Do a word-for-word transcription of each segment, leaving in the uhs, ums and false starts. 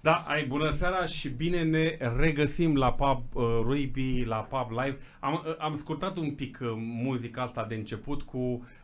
Da, ai bună seara și bine ne regăsim la Pub uh, Rugby, la Pub Live. Am, uh, am scurtat un pic uh, muzica asta de început cu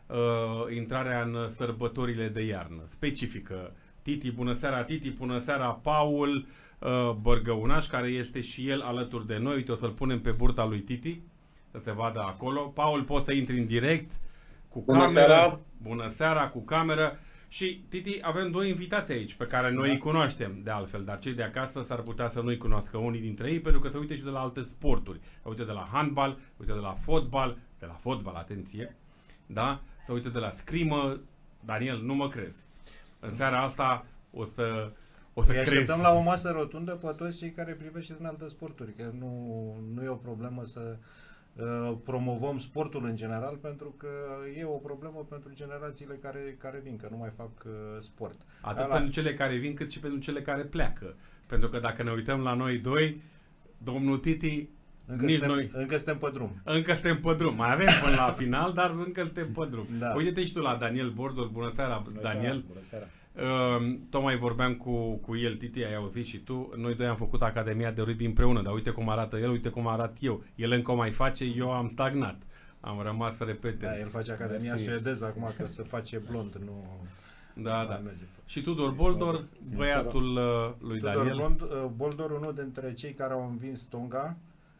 uh, intrarea în sărbătorile de iarnă, specifică. Titi, bună seara Titi, bună seara Paul uh, Bărgăunaș, care este și el alături de noi. Uite, o să-l punem pe burta lui Titi, să se vadă acolo. Paul, poți să intri în direct cu bună cameră. Seara. Bună seara, cu cameră. Și, Titi, avem doi invitații aici, pe care noi da. îi cunoaștem, de altfel, dar cei de acasă s-ar putea să nu-i cunoască unii dintre ei, pentru că se uite și de la alte sporturi. Se uite de la handbal, se uite de la fotbal, de la fotbal, atenție, da? Se uite de la scrimă. Daniel, nu mă crezi. În seara asta o să, o să crezi. Așteptăm la o masă rotundă pe toți cei care privește în alte sporturi, că nu, nu e o problemă să uh, promovăm sportul în general, pentru că e o problemă pentru generațiile care, care vin, că nu mai fac uh, sport. Atât Ala... pentru cele care vin, cât și pentru cele care pleacă. Pentru că dacă ne uităm la noi doi, domnul Titi, încă, nici suntem, noi... încă suntem pe drum. Încă suntem pe drum. Mai avem până la final, dar încă suntem pe drum. Da. Uite-te și tu la Daniel Borzol. Bună seara, bună Daniel. Seara, bună seara. Uh, tocmai vorbeam cu, cu el, Titi, ai auzit și tu. Noi doi am făcut Academia de Rugby împreună, dar uite cum arată el, uite cum arat eu. El încă o mai face, eu am stagnat. Am rămas să repete. Da, el face Academia suedeză acum, că se face blond, nu... Da, da. Merge. Și Tudor Boldor, băiatul uh, lui Tudor Daniel. Bond, uh, Boldor, unul dintre cei care au învins Tonga,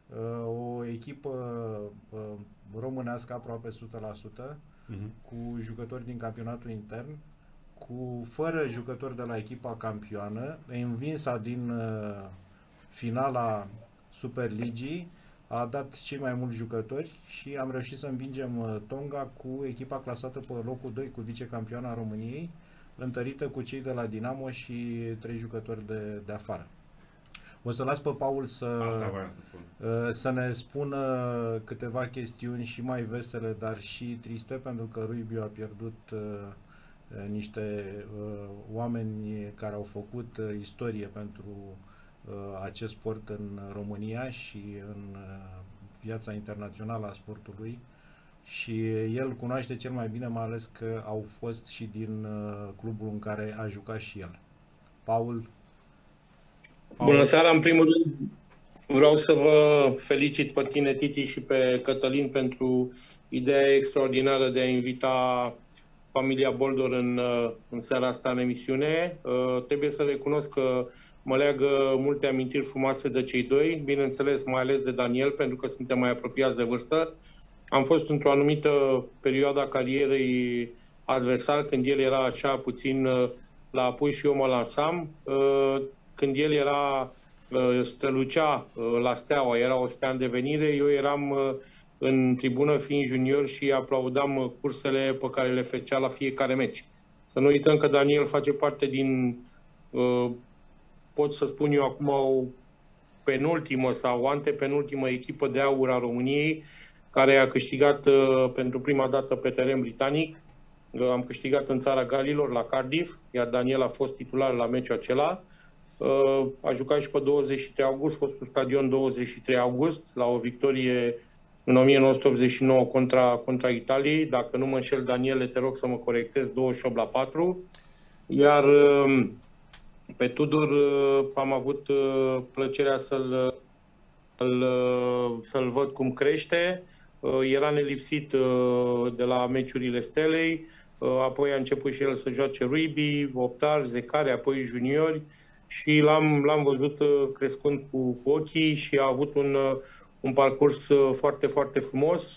uh, o echipă uh, românească aproape o sută la sută, uh-huh. cu jucători din campionatul intern, cu fără jucători de la echipa campioană, învinsa din uh, finala Superligii, a dat cei mai mulți jucători și am reușit să învingem uh, Tonga cu echipa clasată pe locul doi, cu vicecampioana României, întărită cu cei de la Dinamo și trei jucători de, de afară. O să las pe Paul să, Asta voiam să spun. Uh, să ne spună câteva chestiuni și mai vesele, dar și triste, pentru că rugby a pierdut uh, niște uh, oameni care au făcut uh, istorie pentru uh, acest sport în România și în uh, viața internațională a sportului, și el cunoaște cel mai bine, mai ales că au fost și din uh, clubul în care a jucat și el. Paul? Paul. Bună seara, în primul rând vreau să vă felicit pe tine, Titi, și pe Cătălin pentru ideea extraordinară de a invita familia Boldor în, în seara asta în emisiune. Uh, trebuie să recunosc că mă leagă multe amintiri frumoase de cei doi, bineînțeles mai ales de Daniel, pentru că suntem mai apropiați de vârstă. Am fost într-o anumită perioadă a carierei adversar, când el era așa puțin uh, la apui și eu mă lansam. Uh, când el era uh, strălucea uh, la Steaua, era o stea în devenire, eu eram uh, în tribună fiind junior și aplaudam cursele pe care le făcea la fiecare meci. Să nu uităm că Daniel face parte din, uh, pot să spun eu acum, o penultimă sau antepenultimă echipă de aur a României, care a câștigat uh, pentru prima dată pe teren britanic. Uh, am câștigat în țara Galilor, la Cardiff, iar Daniel a fost titular la meciul acela. Uh, a jucat și pe douăzeci și trei august, fostul stadion douăzeci și trei august, la o victorie în o mie nouă sute optzeci și nouă contra, contra Italiei. Dacă nu mă înșel, Daniele, te rog să mă corectez, douăzeci și opt la patru. Iar uh, pe Tudor uh, am avut uh, plăcerea să-l să-l, să-l văd cum crește. Era nelipsit de la meciurile Stelei, apoi a început și el să joace rugby, optari, zecare, apoi juniori, și l-am, l-am văzut crescând cu, cu ochii și a avut un, un parcurs foarte, foarte frumos,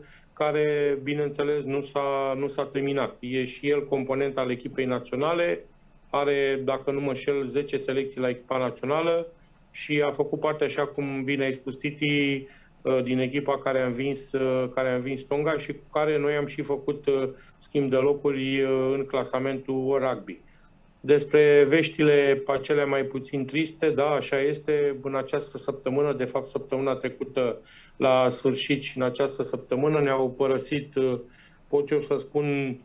care, bineînțeles, nu s-a, nu s-a terminat. E și el component al echipei naționale, are, dacă nu mă înșel, zece selecții la echipa națională și a făcut parte, așa cum bine ai spus, Titi, din echipa care a învins, care a învins Tonga și cu care noi am și făcut schimb de locuri în clasamentul rugby. Despre veștile acelea mai puțin triste, da, așa este, în această săptămână, de fapt săptămâna trecută, la sfârșit și în această săptămână ne-au părăsit, pot eu să spun,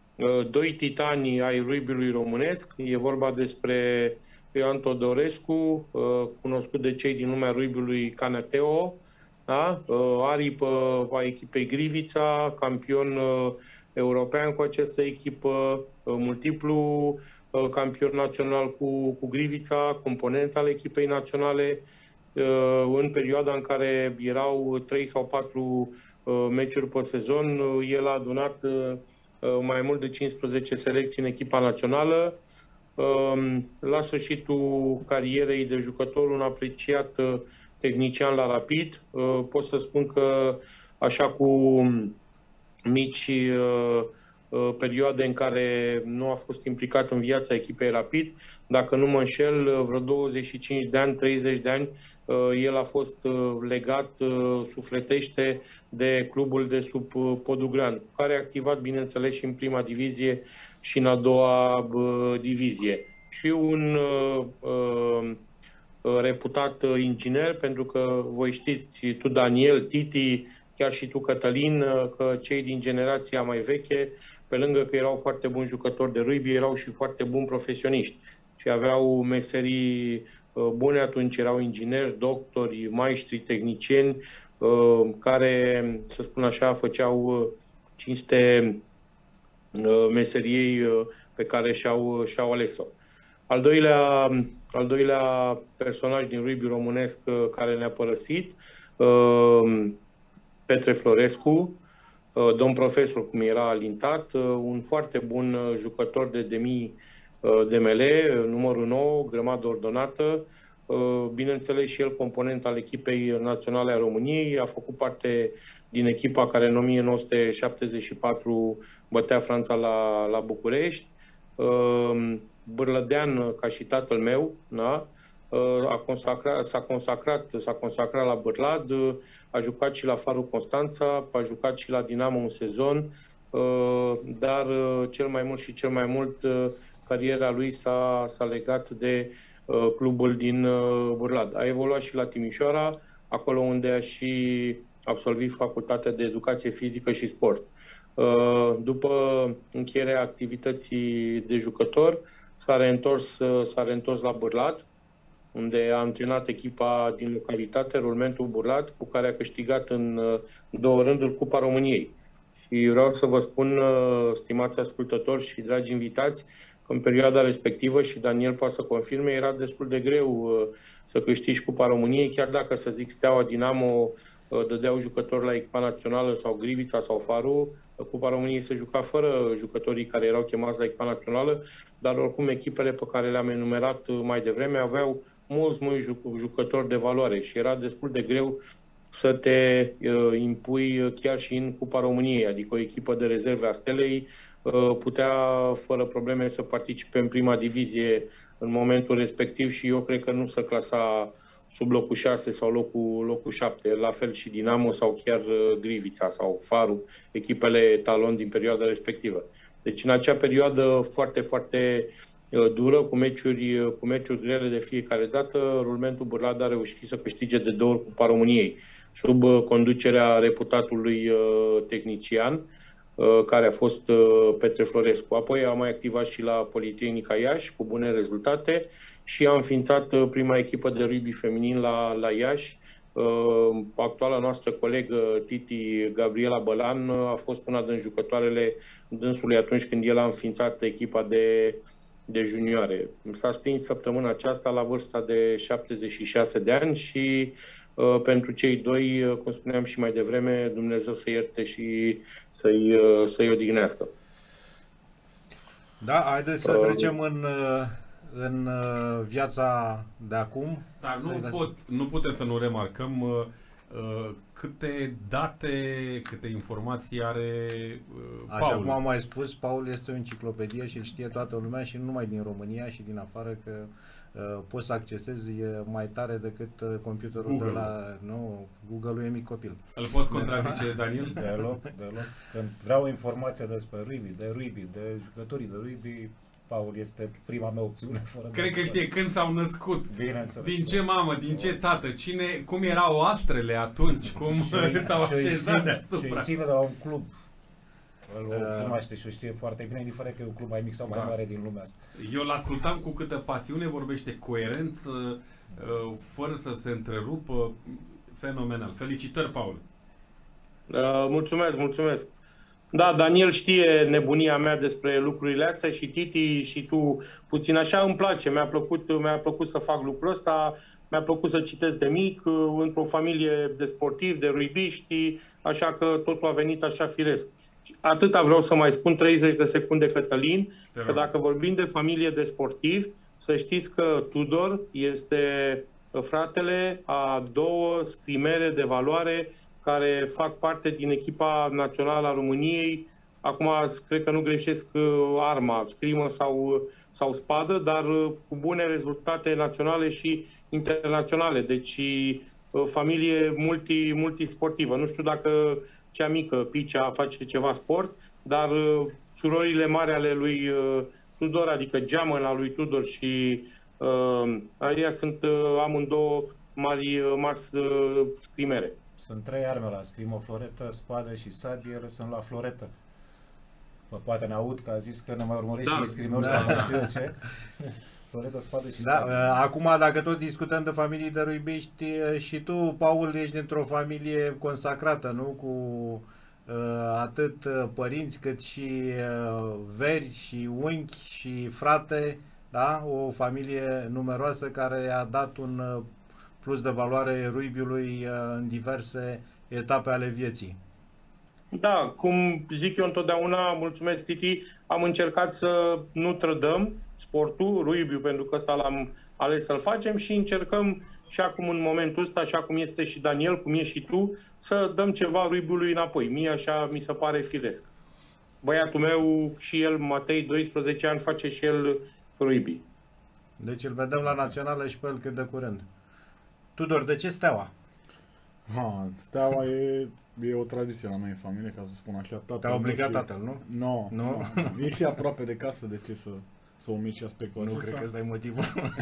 doi titani ai rugby-ului românesc. E vorba despre Ioan Todorescu, cunoscut de cei din lumea rugby-ului Canateo, da? Aripă a echipei Grivița, campion european cu această echipă, multiplu campion național cu, cu Grivița, component al echipei naționale, în perioada în care erau trei sau patru meciuri pe sezon, el a adunat mai mult de cincisprezece selecții în echipa națională. La sfârșitul carierei de jucător, un apreciat tehnician la Rapid. Pot să spun că, așa cu mici perioade în care nu a fost implicat în viața echipei Rapid, dacă nu mă înșel, vreo douăzeci și cinci de ani, treizeci de ani, el a fost legat sufletește de clubul de sub Podul Gran, care a activat, bineînțeles, și în prima divizie și în a doua divizie. Și un uh, reputat inginer, pentru că voi știți, tu, Daniel, Titi, chiar și tu, Cătălin, că cei din generația mai veche, pe lângă că erau foarte buni jucători de rugby, erau și foarte buni profesioniști și aveau meserii bune. Atunci erau ingineri, doctori, maestri, tehnicieni, care, să spun așa, făceau cinste meseriei pe care și-au, și-au ales-o. Al doilea, al doilea personaj din rugby românesc care ne-a părăsit, Petre Florescu, domn profesor, cum era alintat, un foarte bun jucător de demi D M L, numărul nouă, grămadă ordonată, bineînțeles și el component al echipei naționale a României, a făcut parte din echipa care în o mie nouă sute șaptezeci și patru bătea Franța la, la București. Bârlădean, ca și tatăl meu, da? A consacrat, s-a consacrat, s-a consacrat la Bârlad, a jucat și la Farul Constanța, a jucat și la Dinamo un sezon, dar cel mai mult și cel mai mult cariera lui s-a, s-a legat de clubul din Bârlad. A evoluat și la Timișoara, acolo unde a și absolvit facultatea de educație fizică și sport. După încheierea activității de jucător, s-a reîntors, s-a reîntors la Bârlad, unde a antrenat echipa din localitate, Rulmentul Bârlad, cu care a câștigat în două rânduri Cupa României. Și vreau să vă spun, stimați ascultători și dragi invitați, că în perioada respectivă, și Daniel poate să confirme, era destul de greu să câștigi Cupa României, chiar dacă, să zic, Steaua, Dinamo dădeau jucători la echipa națională sau Grivița sau Farul, Cupa României se juca fără jucătorii care erau chemați la echipa națională, dar oricum echipele pe care le-am enumerat mai devreme aveau mulți, mulți jucători de valoare și era destul de greu să te uh, impui chiar și în Cupa României, adică o echipă de rezerve a Stelei uh, putea fără probleme să participe în prima divizie în momentul respectiv și eu cred că nu se clasa sub locul șase sau locul, locul șapte, la fel și Dinamo sau chiar uh, Grivița sau Farul, echipele talon din perioada respectivă. Deci în acea perioadă foarte, foarte dură, cu meciuri, cu meciuri grele de fiecare dată, Rulmentul Bârlad a reușit să câștige de două ori Cupa României, sub conducerea reputatului tehnician, care a fost Petre Florescu. Apoi a mai activat și la Politehnica Iași, cu bune rezultate, și a înființat prima echipă de rugby feminin la, la Iași. Actuala noastră colegă, Titi Gabriela Bălan, a fost una din jucătoarele dânsului atunci când el a înființat echipa de de junioare. S-a stins săptămâna aceasta la vârsta de șaptezeci și șase de ani și uh, pentru cei doi, uh, cum spuneam și mai devreme, Dumnezeu să ierte și să-i, uh, să-i odihnească. Da, haideți să uh, trecem în, în viața de acum. Dar nu, pot, nu putem să nu remarcăm uh, câte date, câte informații are uh, Paul. Așa cum am mai spus, Paul este o enciclopedie și îl știe toată lumea și nu numai din România și din afară, că uh, poți să accesezi mai tare decât uh, computerul Google. De la... Nu, Google-ul e mic copil. Îl poți contrazice, Daniel? Deloc, deloc. Când vreau informația despre rugby, de rugby, de jucătorii de rugby, Paul este prima mea opțiune. Fără Cred că știe când s-au născut, din ce mamă, din ce tată, cine, cum erau astrele atunci, cum s-au așezat deasupra. Și îi ține de la un club. Îl cunoaște și o știe foarte bine, indiferent că e un club mai mic sau mai da. mare din lumea asta. Eu l-ascultam cu câtă pasiune, vorbește coerent, fără să se întrerupă, fenomenal. Felicitări, Paul! Uh, mulțumesc, mulțumesc! Da, Daniel știe nebunia mea despre lucrurile astea și Titi și tu puțin așa îmi place. Mi-a plăcut, mi-a plăcut să fac lucrul ăsta, mi-a plăcut să citesc de mic, într-o familie de sportivi, de ruibiști, așa că totul a venit așa firesc. Atâta vreau să mai spun, treizeci de secunde, Cătălin, că dacă vorbim de familie de sportivi, să știți că Tudor este fratele a două scrimere de valoare care fac parte din echipa națională a României. Acum, cred că nu greșesc arma, scrimă sau, sau spadă, dar cu bune rezultate naționale și internaționale. Deci, familie multi, multisportivă. Nu știu dacă cea mică, Picea, face ceva sport, dar surorile mari ale lui Tudor, adică geamăna lui Tudor și uh, aia sunt uh, amândouă mari, mari uh, scrimere. Sunt trei arme la scrimă, floretă, spadă și sabie, ele sunt la floretă. Bă, poate ne aud că a zis că ne mai urmărești da, și scrimări da, sau nu știu eu ce. Floretă, spadă și da, sabie. Acum, dacă tot discutăm de familii de ruibiști, și tu, Paul, ești dintr-o familie consacrată, nu? Cu uh, atât părinți cât și uh, veri și unchi și frate, da? O familie numeroasă care a dat un uh, plus de valoare ruibiului în diverse etape ale vieții. Da, cum zic eu întotdeauna, mulțumesc Titi, am încercat să nu trădăm sportul, ruibiul, pentru că ăsta l-am ales să-l facem și încercăm și acum în momentul ăsta, așa cum este și Daniel, cum ești și tu, să dăm ceva ruibiului înapoi. Mie așa mi se pare firesc. Băiatul meu și el, Matei, doisprezece ani, face și el ruibii. Deci îl vedem la națională și pe el cât de curând. Tudor, de ce Steaua? Ha, Steaua e, e o tradiție la noi în familie, ca să spun așa. Te-a obligat tatăl, nu? No, nu? No, no. E și aproape de casă, de ce să, să omiți aspectul nu acesta? Nu cred că ăsta e motivul.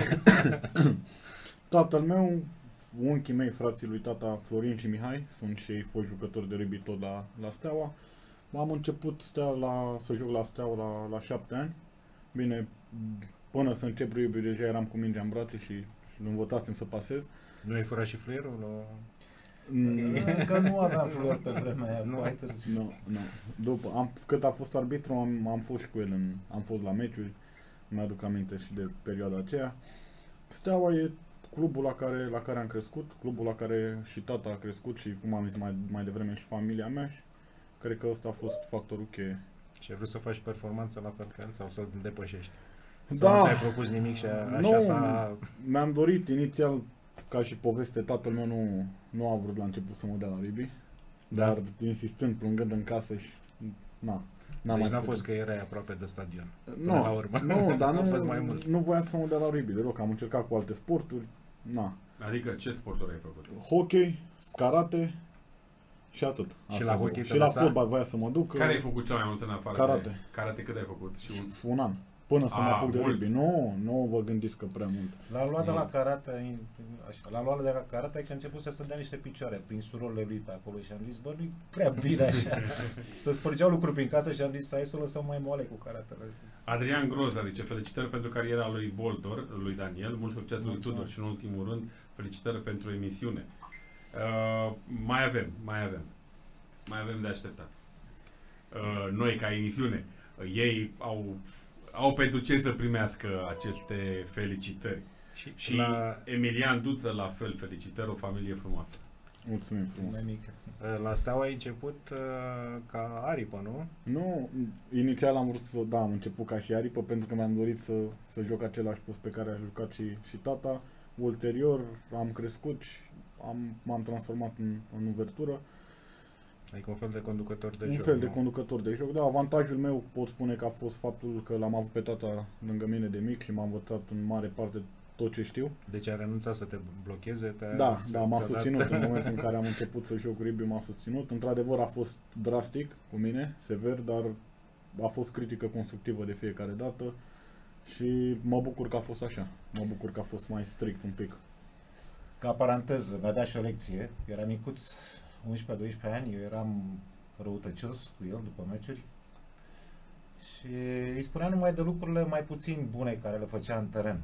Tatăl meu, unchii mei, frații lui tata Florin și Mihai, sunt și ei fost jucători de rugby tot la, la Steaua. Am început Steaua la, să joc la Steaua la, la șapte ani. Bine, până să încep rugby deja eram cu mingea în brațe și, și nu învățasem să pasez. Nu ai furat și fluierul? No. Încă nu aveam fluier pe vremea aia, nu ai târziu. Nu, nu. După, am, cât a fost arbitru, am, am fost și cu el, în, am fost la meciuri, mi-aduc aminte și de perioada aceea. Steaua e clubul la care, la care am crescut, clubul la care și tata a crescut și, cum am zis mai, mai devreme, și familia mea și cred că ăsta a fost factorul cheie. Și ai vrut să faci performanță la fel ca el sau să-l depășești? Da. Sau nu ți-ai propus nimic și a, așa s-a... Mi-am dorit inițial, ca și poveste, tatăl meu nu, nu a vrut la început să mă dea la rugby, da. Dar insistând, plângând în casă și... Na, n-a deci n-a fost că erai aproape de stadion. Nu, la urmă. Nu, dar nu, fost mai mult. Nu voia să mă dea la rugby deloc, am încercat cu alte sporturi, na. Adică ce sporturi ai făcut? Hockey, karate și atât. Și Asta la hockey și la fotbal voia să mă duc. Care ai făcut cel mai mult în afară? Karate. De... Karate cât ai făcut? Și un... un an. Până să A, mă apuc de mult. rugby. Nu, nu vă gândiți că prea mult. L-a luat de la karate, așa, l-a luat de la karate că a început să se dea niște picioare prin surorile lui pe acolo și am zis, bă, nu-i prea bine așa. Să spărgeau lucruri prin casă și am zis, hai să o lăsăm mai moale cu karatele. Adrian Groza zice, felicitări pentru cariera lui Boldor, lui Daniel, mult succes lui Tudor și în ultimul rând, felicitări pentru emisiune. Uh, mai avem, mai avem. Mai avem de așteptat. Uh, noi, ca emisiune, uh, ei au, au pentru ce să primească aceste felicitări. Și, și la... Emilian Duță, la fel, felicitări, o familie frumoasă. Mulțumim frumos. La Steaua ai început uh, ca aripă, nu? Nu, inițial am vrut să, da, am început ca și aripă pentru că mi-am dorit să, să joc același post pe care a jucat și, și tata. Ulterior am crescut și am, m-am transformat în, în uvertură. Adică un fel de conducător de un joc. Un fel nu? de conducător de joc, da. Avantajul meu pot spune că a fost faptul că l-am avut pe tata lângă mine de mic și m-a învățat în mare parte tot ce știu. Deci a renunțat să te blocheze? Te da, da, m-a susținut dat... în momentul în care am început să joc rugby, m-a susținut. Într-adevăr a fost drastic cu mine, sever, dar a fost critică constructivă de fiecare dată și mă bucur că a fost așa. Mă bucur că a fost mai strict un pic. Ca paranteză, mi-a dat și o lecție. Era micuț, unsprezece doisprezece ani, eu eram răutăcios cu el după meciuri și îi spunea numai de lucrurile mai puțin bune care le făcea în teren.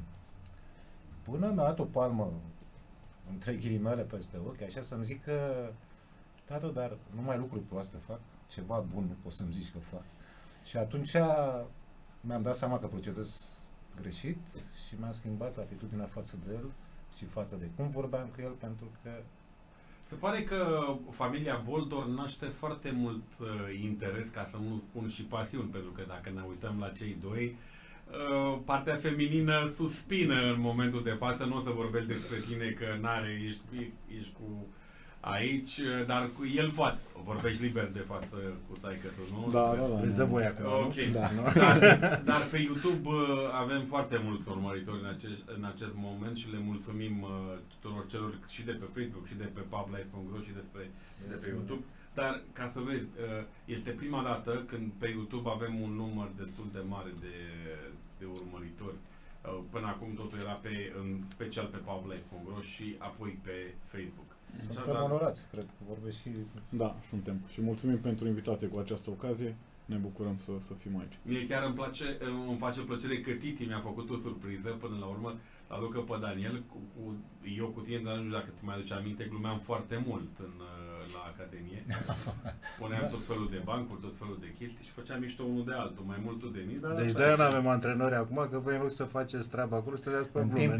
Până mi-a dat o palmă între ghilimele peste ochi, așa să-mi zic că tată, dar numai lucruri proaste fac, ceva bun nu poți să-mi zici că fac. Și atunci mi-am dat seama că procedez greșit și mi-am schimbat atitudinea față de el și față de cum vorbeam cu el, pentru că se pare că familia Boldor naște foarte mult uh, interes, ca să nu spun și pasiuni, pentru că dacă ne uităm la cei doi, uh, partea feminină suspină în momentul de față. Nu o să vorbesc despre tine că n-are, ești, ești cu aici, dar cu el poate. Vorbești liber de față cu taică-tu, nu? Da, da, da. Îți dă voie acum, Ok. nu? Da. Dar, dar pe YouTube uh, avem foarte mulți urmăritori în acest, în acest moment și le mulțumim uh, tuturor celor și de pe Facebook și de pe public punct ro și despre, și de pe YouTube. Dar, ca să vezi, uh, este prima dată când pe YouTube avem un număr destul de mare de, de urmăritori. Uh, până acum totul era pe, în special pe public punct ro și apoi pe Facebook. suntem onorați, cred că vorbesc și... Da, suntem. Și mulțumim pentru invitație cu această ocazie. Ne bucurăm să, să fim aici. Mie chiar îmi, place, îmi face plăcere că Titi mi-a făcut o surpriză până la urmă. Aducă pe Daniel, cu, cu, eu cu tine, dar nu știu dacă te mai aduce aminte, glumeam foarte mult în, la Academie. Puneam tot felul de bancuri, tot felul de chestii și făceam mișto unul de altul, mai mult tu de mine. Dar Deci de-aia nu avem antrenori acum, că voi în loc să faceți treaba acolo, stăteați pe glume.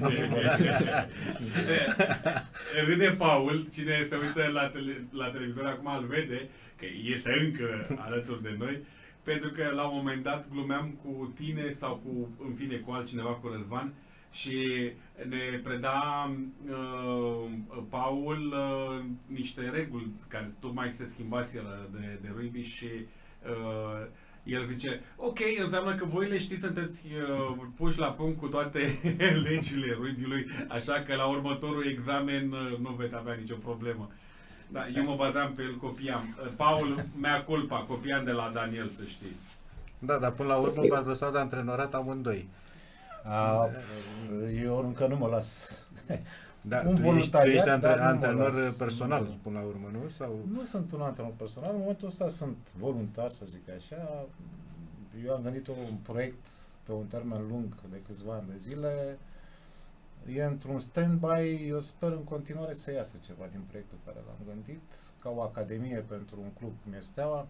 Râde Paul, cine se uită la, tele, la televizor acum îl vede, că este încă alături de noi, pentru că la un moment dat glumeam cu tine sau cu, în fine, cu altcineva, cu Răzvan, și ne preda uh, Paul uh, niște reguli care tocmai se schimbaseră de, de rugby și uh, el zice, ok, înseamnă că voi le știți, sunteți uh, puși la punct cu toate legile rugby-ului, așa că la următorul examen uh, nu veți avea nicio problemă. Da, eu mă bazam pe el, copiam. Uh, Paul, mea culpa, copiam de la Daniel, să știi. Da, dar până la urmă v-ați lăsat de antrenorat amândoi. A, eu încă nu mă las. Da, un tu voluntariat, ești, tu ești dar nu mă antrenor las. personal, până la urmă, nu? Sau... Nu sunt un antrenor personal, în momentul ăsta sunt voluntar, să zic așa. Eu am gândit un proiect pe un termen lung de câțiva ani de zile. E într-un stand-by, eu sper în continuare să iasă ceva din proiectul care l-am gândit, ca o academie pentru un club cum este Steaua.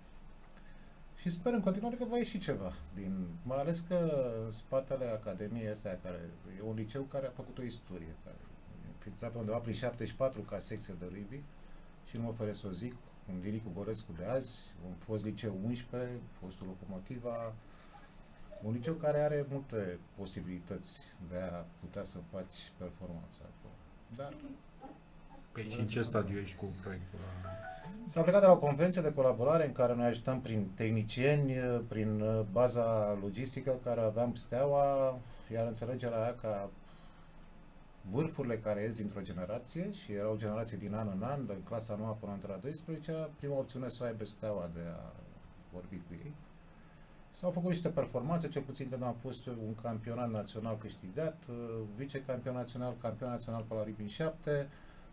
Și sper în continuare că va ieși ceva, din, mai ales că în spatele Academiei astea, care e un liceu care a făcut o istorie, care e înființat pe undeva prin șaptezeci și patru ca secție de rugby și nu mă fără să o zic, un Diricu Gorescu de azi, un fost liceu unsprezece, fostul Locomotiva, un liceu care are multe posibilități de a putea să faci performanță acolo. Dar Păi și în ce stadiu ești cu proiectul? S-a plecat de la o convenție de colaborare în care noi ajutăm prin tehnicieni, prin baza logistică care aveam Steaua, iar înțelegerea aia ca vârfurile care ies dintr-o generație și era o generație din an în an, de clasa nouă până între a douăsprezecea, prima opțiune să o aibă Steaua de a vorbi cu ei. S-au făcut niște performanțe, cel puțin când am fost un campionat național câștigat, vicecampion național, campion național pe la rugby șapte.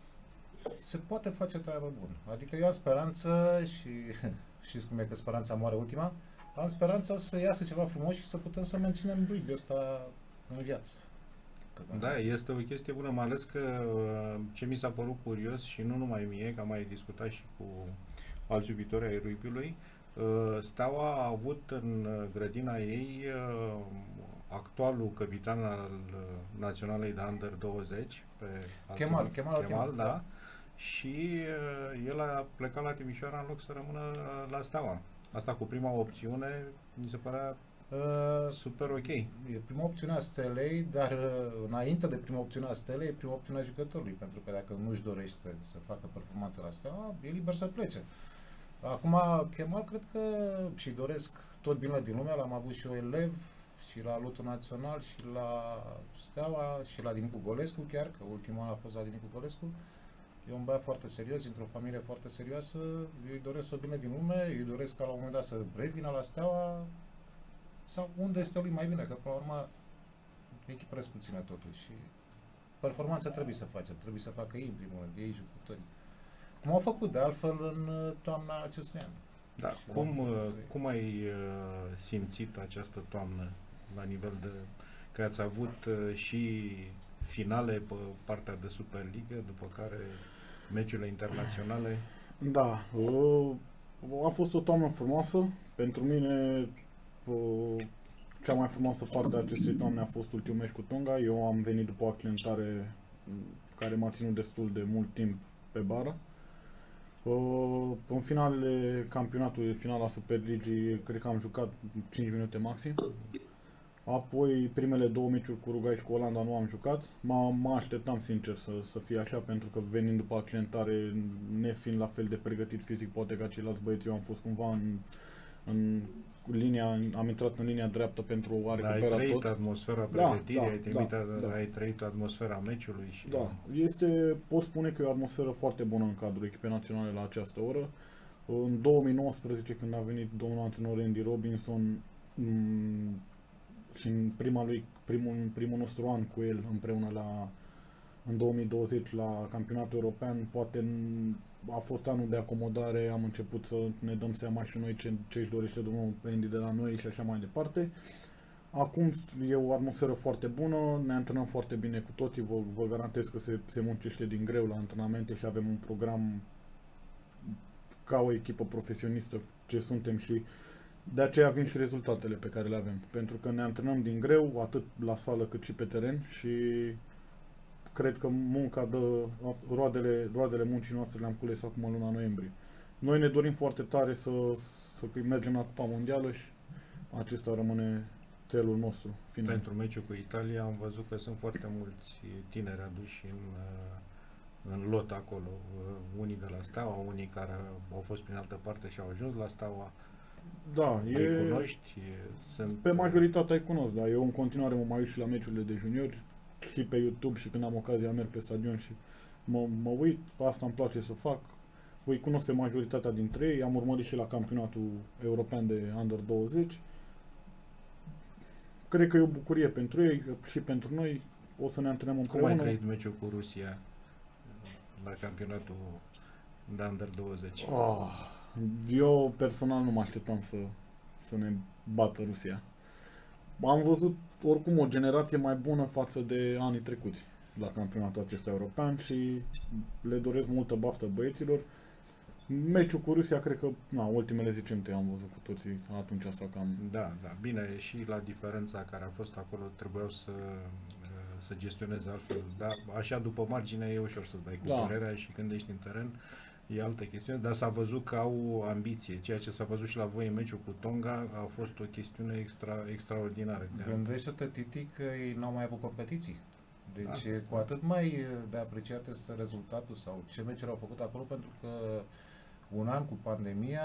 Se poate face treabă bună. Adică eu am speranță și știți cum e că speranța moare ultima, am speranța să iasă ceva frumos și să putem să menținem rugby ăsta în viață. Da, este o chestie bună, mai ales că ce mi s-a părut curios și nu numai mie, că am mai discutat și cu alți iubitori ai rugby-ului, Steaua a avut în grădina ei actualul capitan al Naționalei de Under douăzeci, pe Kemal, Kemal, Kemal, da. Și uh, el a plecat la Timișoara în loc să rămână la Steaua. Asta cu prima opțiune mi se părea uh, super ok. E prima opțiune a Stelei, dar uh, înainte de prima opțiune a Stelei e prima opțiune a jucătorului, pentru că dacă nu-și dorește să facă performanță la Steaua, e liber să plece. Acum, Kemal, cred că și doresc tot binele din lume, l-am avut și eu elev, și la Lotul Național, și la Steaua, și la Dinicu Golescu chiar, că ultimul an a fost la Dinicu Golescu. E un băiat foarte serios, dintr-o familie foarte serioasă, eu îi doresc tot bine din lume, eu îi doresc ca la un moment dat să revină la Steaua, sau unde este lui mai bine, că până la urmă echipăresc puține totuși și performanța trebuie să facem, trebuie să facă ei în primul rând, ei jucătorii. Cum au făcut de altfel în toamna acestui an. Da, cum, cum ai simțit această toamnă la nivel de, că ați avut și finale pe partea de Superliga, după care meciurile internaționale? Da, uh, a fost o toamnă frumoasă. Pentru mine, uh, cea mai frumoasă parte a acestei toamne a fost ultimul meci cu Tonga. Eu am venit după o accidentare care m-a ținut destul de mult timp pe bară. Uh, în finalele campionatului, finala Superligii, cred că am jucat cinci minute maxim. Apoi, primele două meciuri cu Uruguay și cu Olanda nu am jucat. Mă, mă așteptam sincer să, să fie așa, pentru că venind după accidentare, nefiind la fel de pregătit fizic, poate ca ceilalți băieți, eu am fost cumva în, în linia, am intrat în linia dreaptă pentru a recupera tot. Ai trăit atmosfera pregătirii, da, ai, trimit, da, da. ai trăit atmosfera meciului și... Da, este, pot spune că e o atmosferă foarte bună în cadrul echipei naționale la această oră. În două mii nouăsprezece, când a venit domnul antrenor Andy Robinson, m- și în prima lui, primul, primul nostru an cu el împreună la, în două mii douăzeci la campionatul european, poate a fost anul de acomodare, am început să ne dăm seama și noi ce, ce își dorește domnul Andy de la noi și așa mai departe. Acum e o atmosferă foarte bună, ne antrenăm foarte bine cu toții, vă, vă garantez că se, se muncește din greu la antrenamente și avem un program ca o echipă profesionistă ce suntem și de aceea vin și rezultatele pe care le avem. Pentru că ne antrenăm din greu, atât la sală cât și pe teren și cred că munca dă, roadele, roadele muncii noastre le-am cules acum în luna noiembrie. Noi ne dorim foarte tare să, să mergem la Cupa Mondială și acesta rămâne țelul nostru final. Pentru meciul cu Italia am văzut că sunt foarte mulți tineri aduși în, în lot acolo. Unii de la Steaua, unii care au fost prin altă parte și au ajuns la Steaua. Da, îi e... cunoști? Sunt... Pe majoritatea îi cunosc, da. Eu în continuare mă mai uit și la meciurile de juniori, și pe YouTube, și când am ocazia merg pe stadion și mă, mă uit, asta îmi place să fac. Îi cunosc pe majoritatea dintre ei, am urmărit și la campionatul european de Under douăzeci. Cred că e o bucurie pentru ei și pentru noi. O să ne antrenăm împreună. Cum ai trăit meciul cu Rusia la campionatul de Under douăzeci? Oh, eu personal nu mă așteptam să, să ne bată Rusia. Am văzut oricum o generație mai bună față de anii trecuți la campionatul acesta european și le doresc multă baftă băieților. Meciul cu Rusia, cred că, na, ultimele zece minute am văzut cu toții, atunci asta cam... Da, da, bine, și la diferența care a fost acolo trebuiau să, să gestioneze altfel, da, așa după margine e ușor să-ți dai cu Da. părerea și când ești în teren e altă chestiune, dar s-a văzut că au ambiție, ceea ce s-a văzut și la voi în meciul cu Tonga a fost o chestiune extra, extraordinară. Gândește-te, Titi, că ei n-au mai avut competiții. Deci Da. e cu atât mai de apreciat este rezultatul sau ce meciuri au făcut acolo, pentru că un an cu pandemia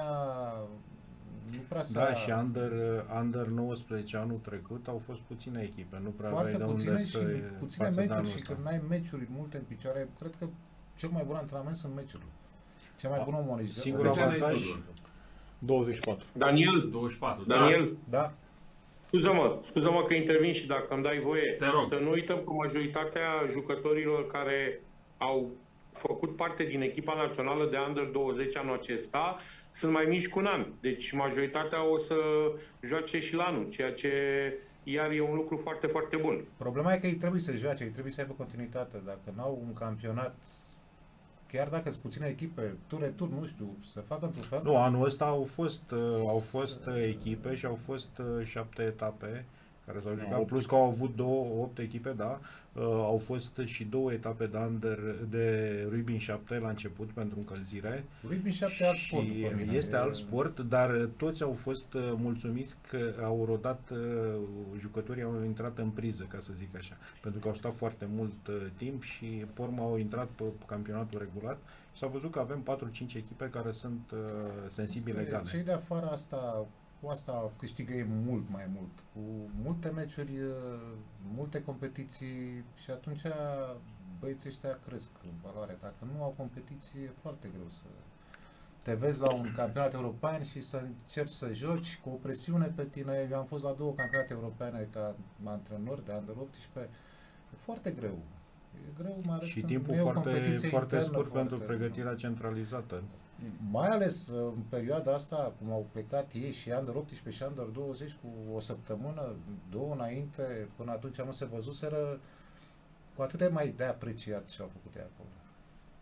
nu prea s-a... Da, și Under, Under nouăsprezece anul trecut au fost puține echipe, nu prea foarte aveai de puține unde și să puține față de meciuri anul și ăsta. când ai meciuri multe în picioare, cred că cel mai bun antrenament sunt meciurile. Cea mai bună monitorizare. Singurul Câți ani ai avantaj, tu? douăzeci și patru. Daniel, douăzeci și patru. Daniel, Da, scuză-mă, scuză-mă că intervin și dacă îmi dai voie, Te rog. să nu uităm că majoritatea jucătorilor care au făcut parte din echipa națională de Under douăzeci anul acesta sunt mai mici cu un an. Deci majoritatea o să joace și la anul, ceea ce iar e un lucru foarte, foarte bun. problema e că ei trebuie să joace, ei trebuie să aibă continuitate. Dacă n-au un campionat, chiar dacă sunt puține echipe, tur-retur, nu știu, să facă într-un fel. nu, anul ăsta au fost, uh, au fost uh, echipe și au fost uh, șapte etape care s-au jucat, opt. plus că au avut două, opt echipe, da, uh, au fost și două etape de under, de rugby în șapte la început pentru încălzire. Rugby șapte e alt Și sport, după mine. este E- alt sport, dar toți au fost uh, mulțumiți că au rodat, uh, jucătorii au intrat în priză, ca să zic așa, pentru că au stat foarte mult uh, timp și pe urmă au intrat pe campionatul regulat și s-a văzut că avem patru cinci echipe care sunt uh, sensibile egale. Cei de afară asta, cu asta câștigă ei mult mai mult, cu multe meciuri, multe competiții și atunci băieții ăștia cresc în valoare. Dacă nu au competiție, e foarte greu să te vezi la un campionat european și să încerci să joci cu o presiune pe tine. Eu am fost la două campionate europene ca antrenor de Under optsprezece, e foarte greu. E greu, mai ales Și când timpul nu e o foarte, competiție foarte internă scurt pentru foarte- pregătirea centralizată. Mai ales uh, în perioada asta, cum au plecat ei și Under optsprezece și Under douăzeci cu o săptămână, două înainte, până atunci nu se văzuseră, cu atât de mai de apreciat ce au făcut ei acolo.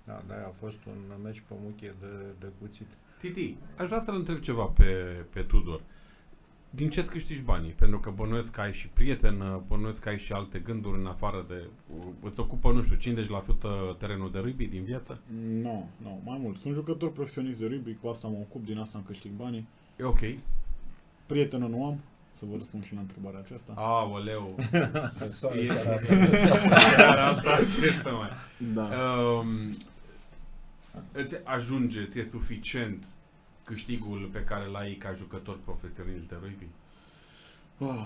Da, da, a fost un meci pe muchie de, de cuțit. Titi, aș vrea să-l întreb ceva pe, pe Tudor. Din ce-ți câștigi banii? Pentru că bănuiesc că ai și prieten, bănuiesc că ai și alte gânduri în afară de... Îți ocupă, nu știu, cincizeci la sută terenul de rugby din viață? Nu, no, nu, no, mai mult. Sunt jucător profesionist de rugby, cu asta mă ocup, din asta îmi câștig banii. E ok. Prietenă nu am, să vă răspund și la întrebarea aceasta. Aoleu! Sensoare seara asta. Seara asta, ce să mai... Da. Um, îți ajunge, ți-e suficient câștigul pe care l-ai ca jucător profesionist de rugby? Oh.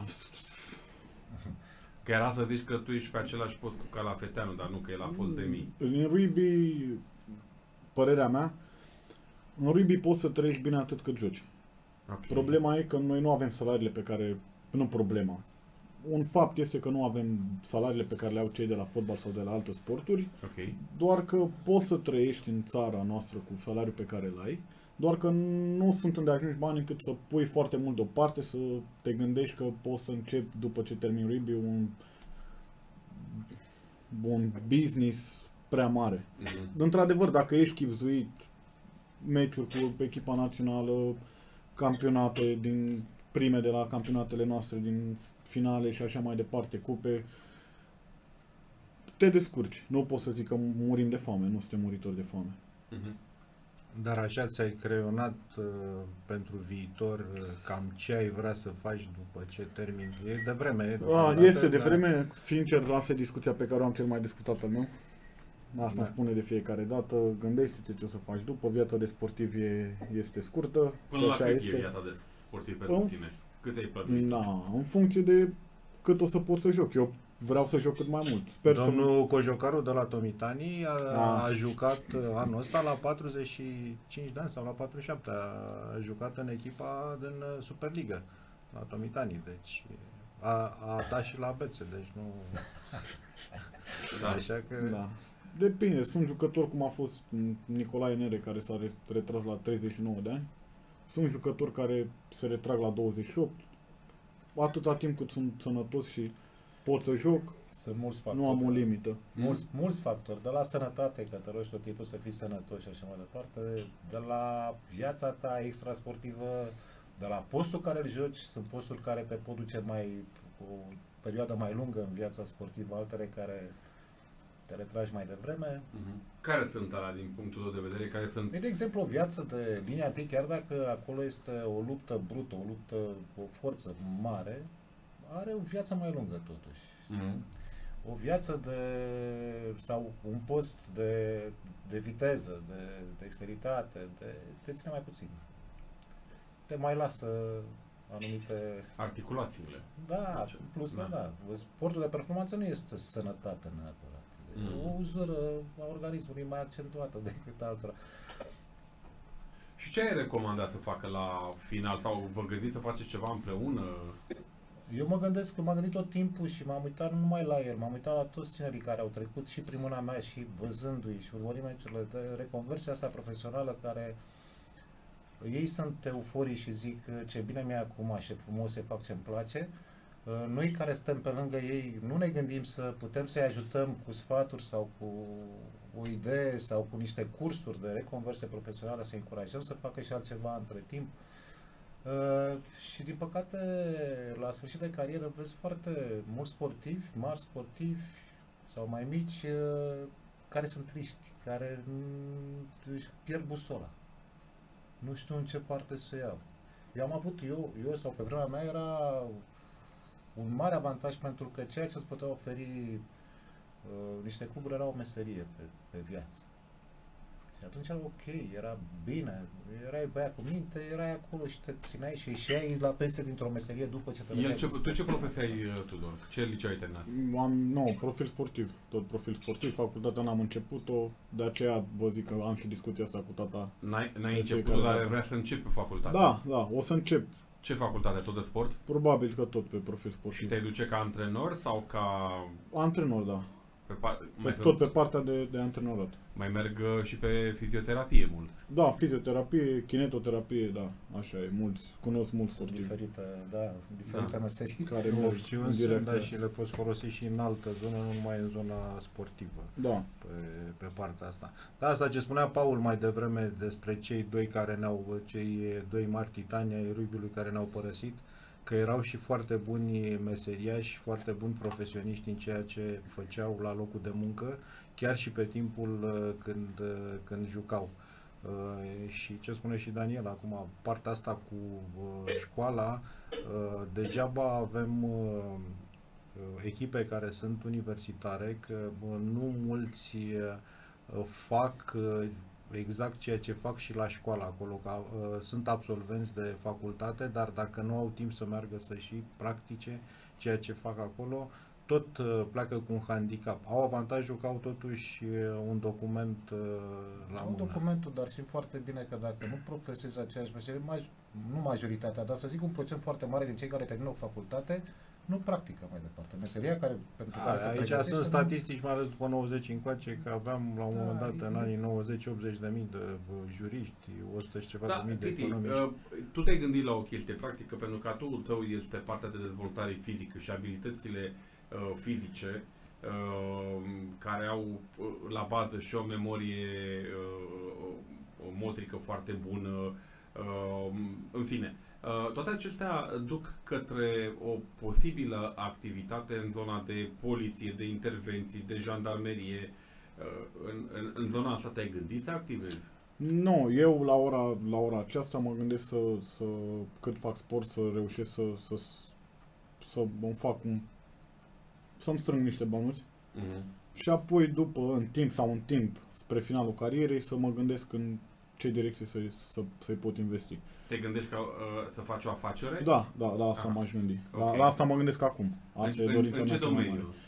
Că era să zici că tu ești pe același post cu Calafeteanu, dar nu, că el a fost de mii. În rugby, părerea mea, în rugby poți să trăiești bine atât cât joci. Okay. Problema e că noi nu avem salariile pe care... Nu problema. Un fapt este că nu avem salariile pe care le au cei de la fotbal sau de la alte sporturi, okay. Doar că poți să trăiești în țara noastră cu salariul pe care îl ai, doar că nu sunt îndeajuns bani încât să pui foarte mult deoparte, să te gândești că poți să începi după ce termin rugby un, un business prea mare. Mm-hmm. Într-adevăr, dacă ești chibzuit, meciuri cu echipa națională, campionate din prime de la campionatele noastre, din finale și așa mai departe, cupe, te descurci. Nu pot să zic că murim de foame, nu suntem muritori de foame. Mm-hmm. Dar așa ți-ai creionat uh, pentru viitor uh, cam ce ai vrea să faci după ce termini? E de vreme. A, este de vreme, sincer, asta e discuția pe care o am cel mai discutat al meu. Asta da. Îmi spune de fiecare dată, gândește-te ce o să faci după, viața de sportiv e, este scurtă. Până la cât este. e viața de sportiv pentru în, tine? Cât ai plătit? Da, în funcție de cât o să pot să joc. Eu vreau să joc cât mai mult. Sper Domnul să... Cojocaru de la Tomitani a, a. a jucat anul ăsta la patruzeci și cinci de ani sau la patruzeci și șapte. A jucat în echipa din Superliga la Tomitani. Deci a, a atat și la bețe. Deci nu... Da. Așa că... Da. Depinde. Sunt jucători cum a fost Nicolae Nere, care s-a retras la treizeci și nouă de ani. Sunt jucători care se retrag la douăzeci și opt. Atâta timp cât sunt sănătos și pot să joc, sunt mulți factori. Nu am o limită. Mulți, mulți factori. De la sănătate, că te rogi tot timpul să fii sănătos și așa mai departe, de la viața ta extrasportivă, de la postul care îl joci, sunt posturi care te pot duce mai o perioadă mai lungă în viața sportivă, altele care te retragi mai devreme. Mm-hmm. Care sunt alea din punctul tău de vedere? Care sunt? De exemplu, o viață de linia întâi, chiar dacă acolo este o luptă brută, o luptă, o forță mare, are o viață mai lungă totuși. Mm-hmm. O viață de, sau un post de, de viteză, de dexteritate, de, te ține mai puțin. Te mai lasă anumite... Articulațiile. Da, plus da. da. Sportul de performanță nu este sănătate neapărat. Mm. O uzură a organismului mai accentuată decât altora. Și ce ai recomandat să facă la final? Sau vă gândiți să faceți ceva împreună? Eu mă gândesc că m-am gândit tot timpul și m-am uitat nu numai la el, m-am uitat la toți tinerii care au trecut și prin mâna mea și văzându-i și urmărim meciurile de reconversia asta profesională, care ei sunt euforii și zic ce bine mi-e acum și frumos se fac ce-mi place. Noi care stăm pe lângă ei nu ne gândim să putem să-i ajutăm cu sfaturi sau cu o idee sau cu niște cursuri de reconversie profesională, să-i încurajăm să facă și altceva între timp. Uh, și din păcate, la sfârșit de carieră vezi foarte mulți sportivi, mari sportivi sau mai mici, uh, care sunt triști, care își pierd busola. Nu știu în ce parte să iau. Eu am avut, eu, eu sau pe vremea mea era un mare avantaj pentru că ceea ce îți putea oferi uh, niște cluburi era o meserie pe, pe viață. Și atunci era ok, era bine, erai băiat cu minte, erai acolo și te țineai și ieșeai la pensie dintr-o meserie după ce te El ce, Tu ce profesie ai, Tudor? Ce liceu ai terminat? Am, nu, profil sportiv, tot profil sportiv, facultatea n-am început-o, de aceea vă zic că am și discuția asta cu tata. N-ai, n-ai început, dar vrea să începi facultatea? Da, da, o să încep. Ce facultate? Tot de sport? Probabil că tot pe profil sportiv. Și te duce ca antrenor sau ca... Antrenor, da. Pe par- mai Pe, sunt- tot pe partea de, de antrenorat. Mai merg uh, și pe fizioterapie mulți. Da, fizioterapie, kinetoterapie, da, așa e, mulți, cunosc mulți Sunt sportivi diferite, da, diferite Da. meserii. care merg Opțiuni în sunt, direcția dar și le poți folosi și în altă zonă, nu numai în zona sportivă, Da, pe, pe partea asta. Dar asta ce spunea Paul mai devreme despre cei doi care ne-au, cei doi mari titani ai rugby-ului care ne-au părăsit, că erau și foarte buni meseriași, foarte buni profesioniști în ceea ce făceau la locul de muncă, chiar și pe timpul uh, când, uh, când jucau. Uh, și ce spune și Daniel acum, partea asta cu uh, școala, uh, degeaba avem uh, uh, echipe care sunt universitare, că uh, nu mulți uh, fac uh, exact ceea ce fac și la școală acolo, că uh, sunt absolvenți de facultate, dar dacă nu au timp să meargă să și practice ceea ce fac acolo, tot uh, pleacă cu un handicap. Au avantajul că au totuși uh, un document uh, la Au mână. documentul, dar știm foarte bine că dacă nu profesezi aceeași meserie, maj- nu majoritatea, dar să zic un procent foarte mare din cei care termină o facultate, nu practică mai departe. Meseria care, pentru care se Aici pregătește, sunt nu- statistici, mai ales după nouăzeci încoace, că aveam la un Da, moment dat, în e- anii nouăzeci, optzeci de mii de uh, juriști, o sută și ceva Da, de mii de Titi, economiști. uh, tu te-ai gândit la o chestie practică, pentru că atul tău este partea de dezvoltare fizică și abilitățile uh, fizice uh, care au uh, la bază și o memorie uh, o motrică foarte bună, uh, în fine. Uh, toate acestea duc către o posibilă activitate în zona de poliție, de intervenții, de jandarmerie. Uh, în, în, în zona asta te-ai gândit să activezi? nu, eu la ora, la ora aceasta mă gândesc să, să cât fac sport, să reușesc să, să, să îmi fac un, să-mi strâng niște bănuți Uh-huh. și apoi după, în timp sau în timp, spre finalul carierei, să mă gândesc în ce direcție să, să, să-i pot investi. Te gândești că, uh, să faci o afacere? Da, da, la asta Ah, m-aș gândi. La, ok. la asta mă gândesc acum. Asta în, e în, dorința în ce mea cea mai mare. domeniu?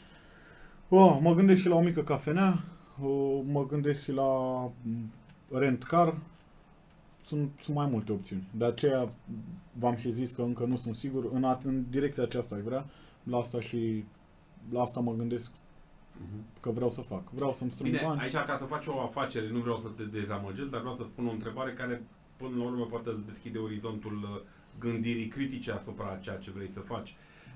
Oh, mă gândesc și la o mică cafenea, oh, mă gândesc și la mm, rent car. Sunt, sunt mai multe opțiuni. De aceea v-am și zis că încă nu sunt sigur. În, a, în direcția aceasta ai vrea. La asta și la asta mă gândesc Uh-huh. că vreau să fac. Vreau să-mi strâng Bine, bani. aici ca să faci o afacere, nu vreau să te dezamăgesc, dar vreau să spun o întrebare care până la urmă poate îți deschide orizontul uh, gândirii critice asupra ceea ce vrei să faci.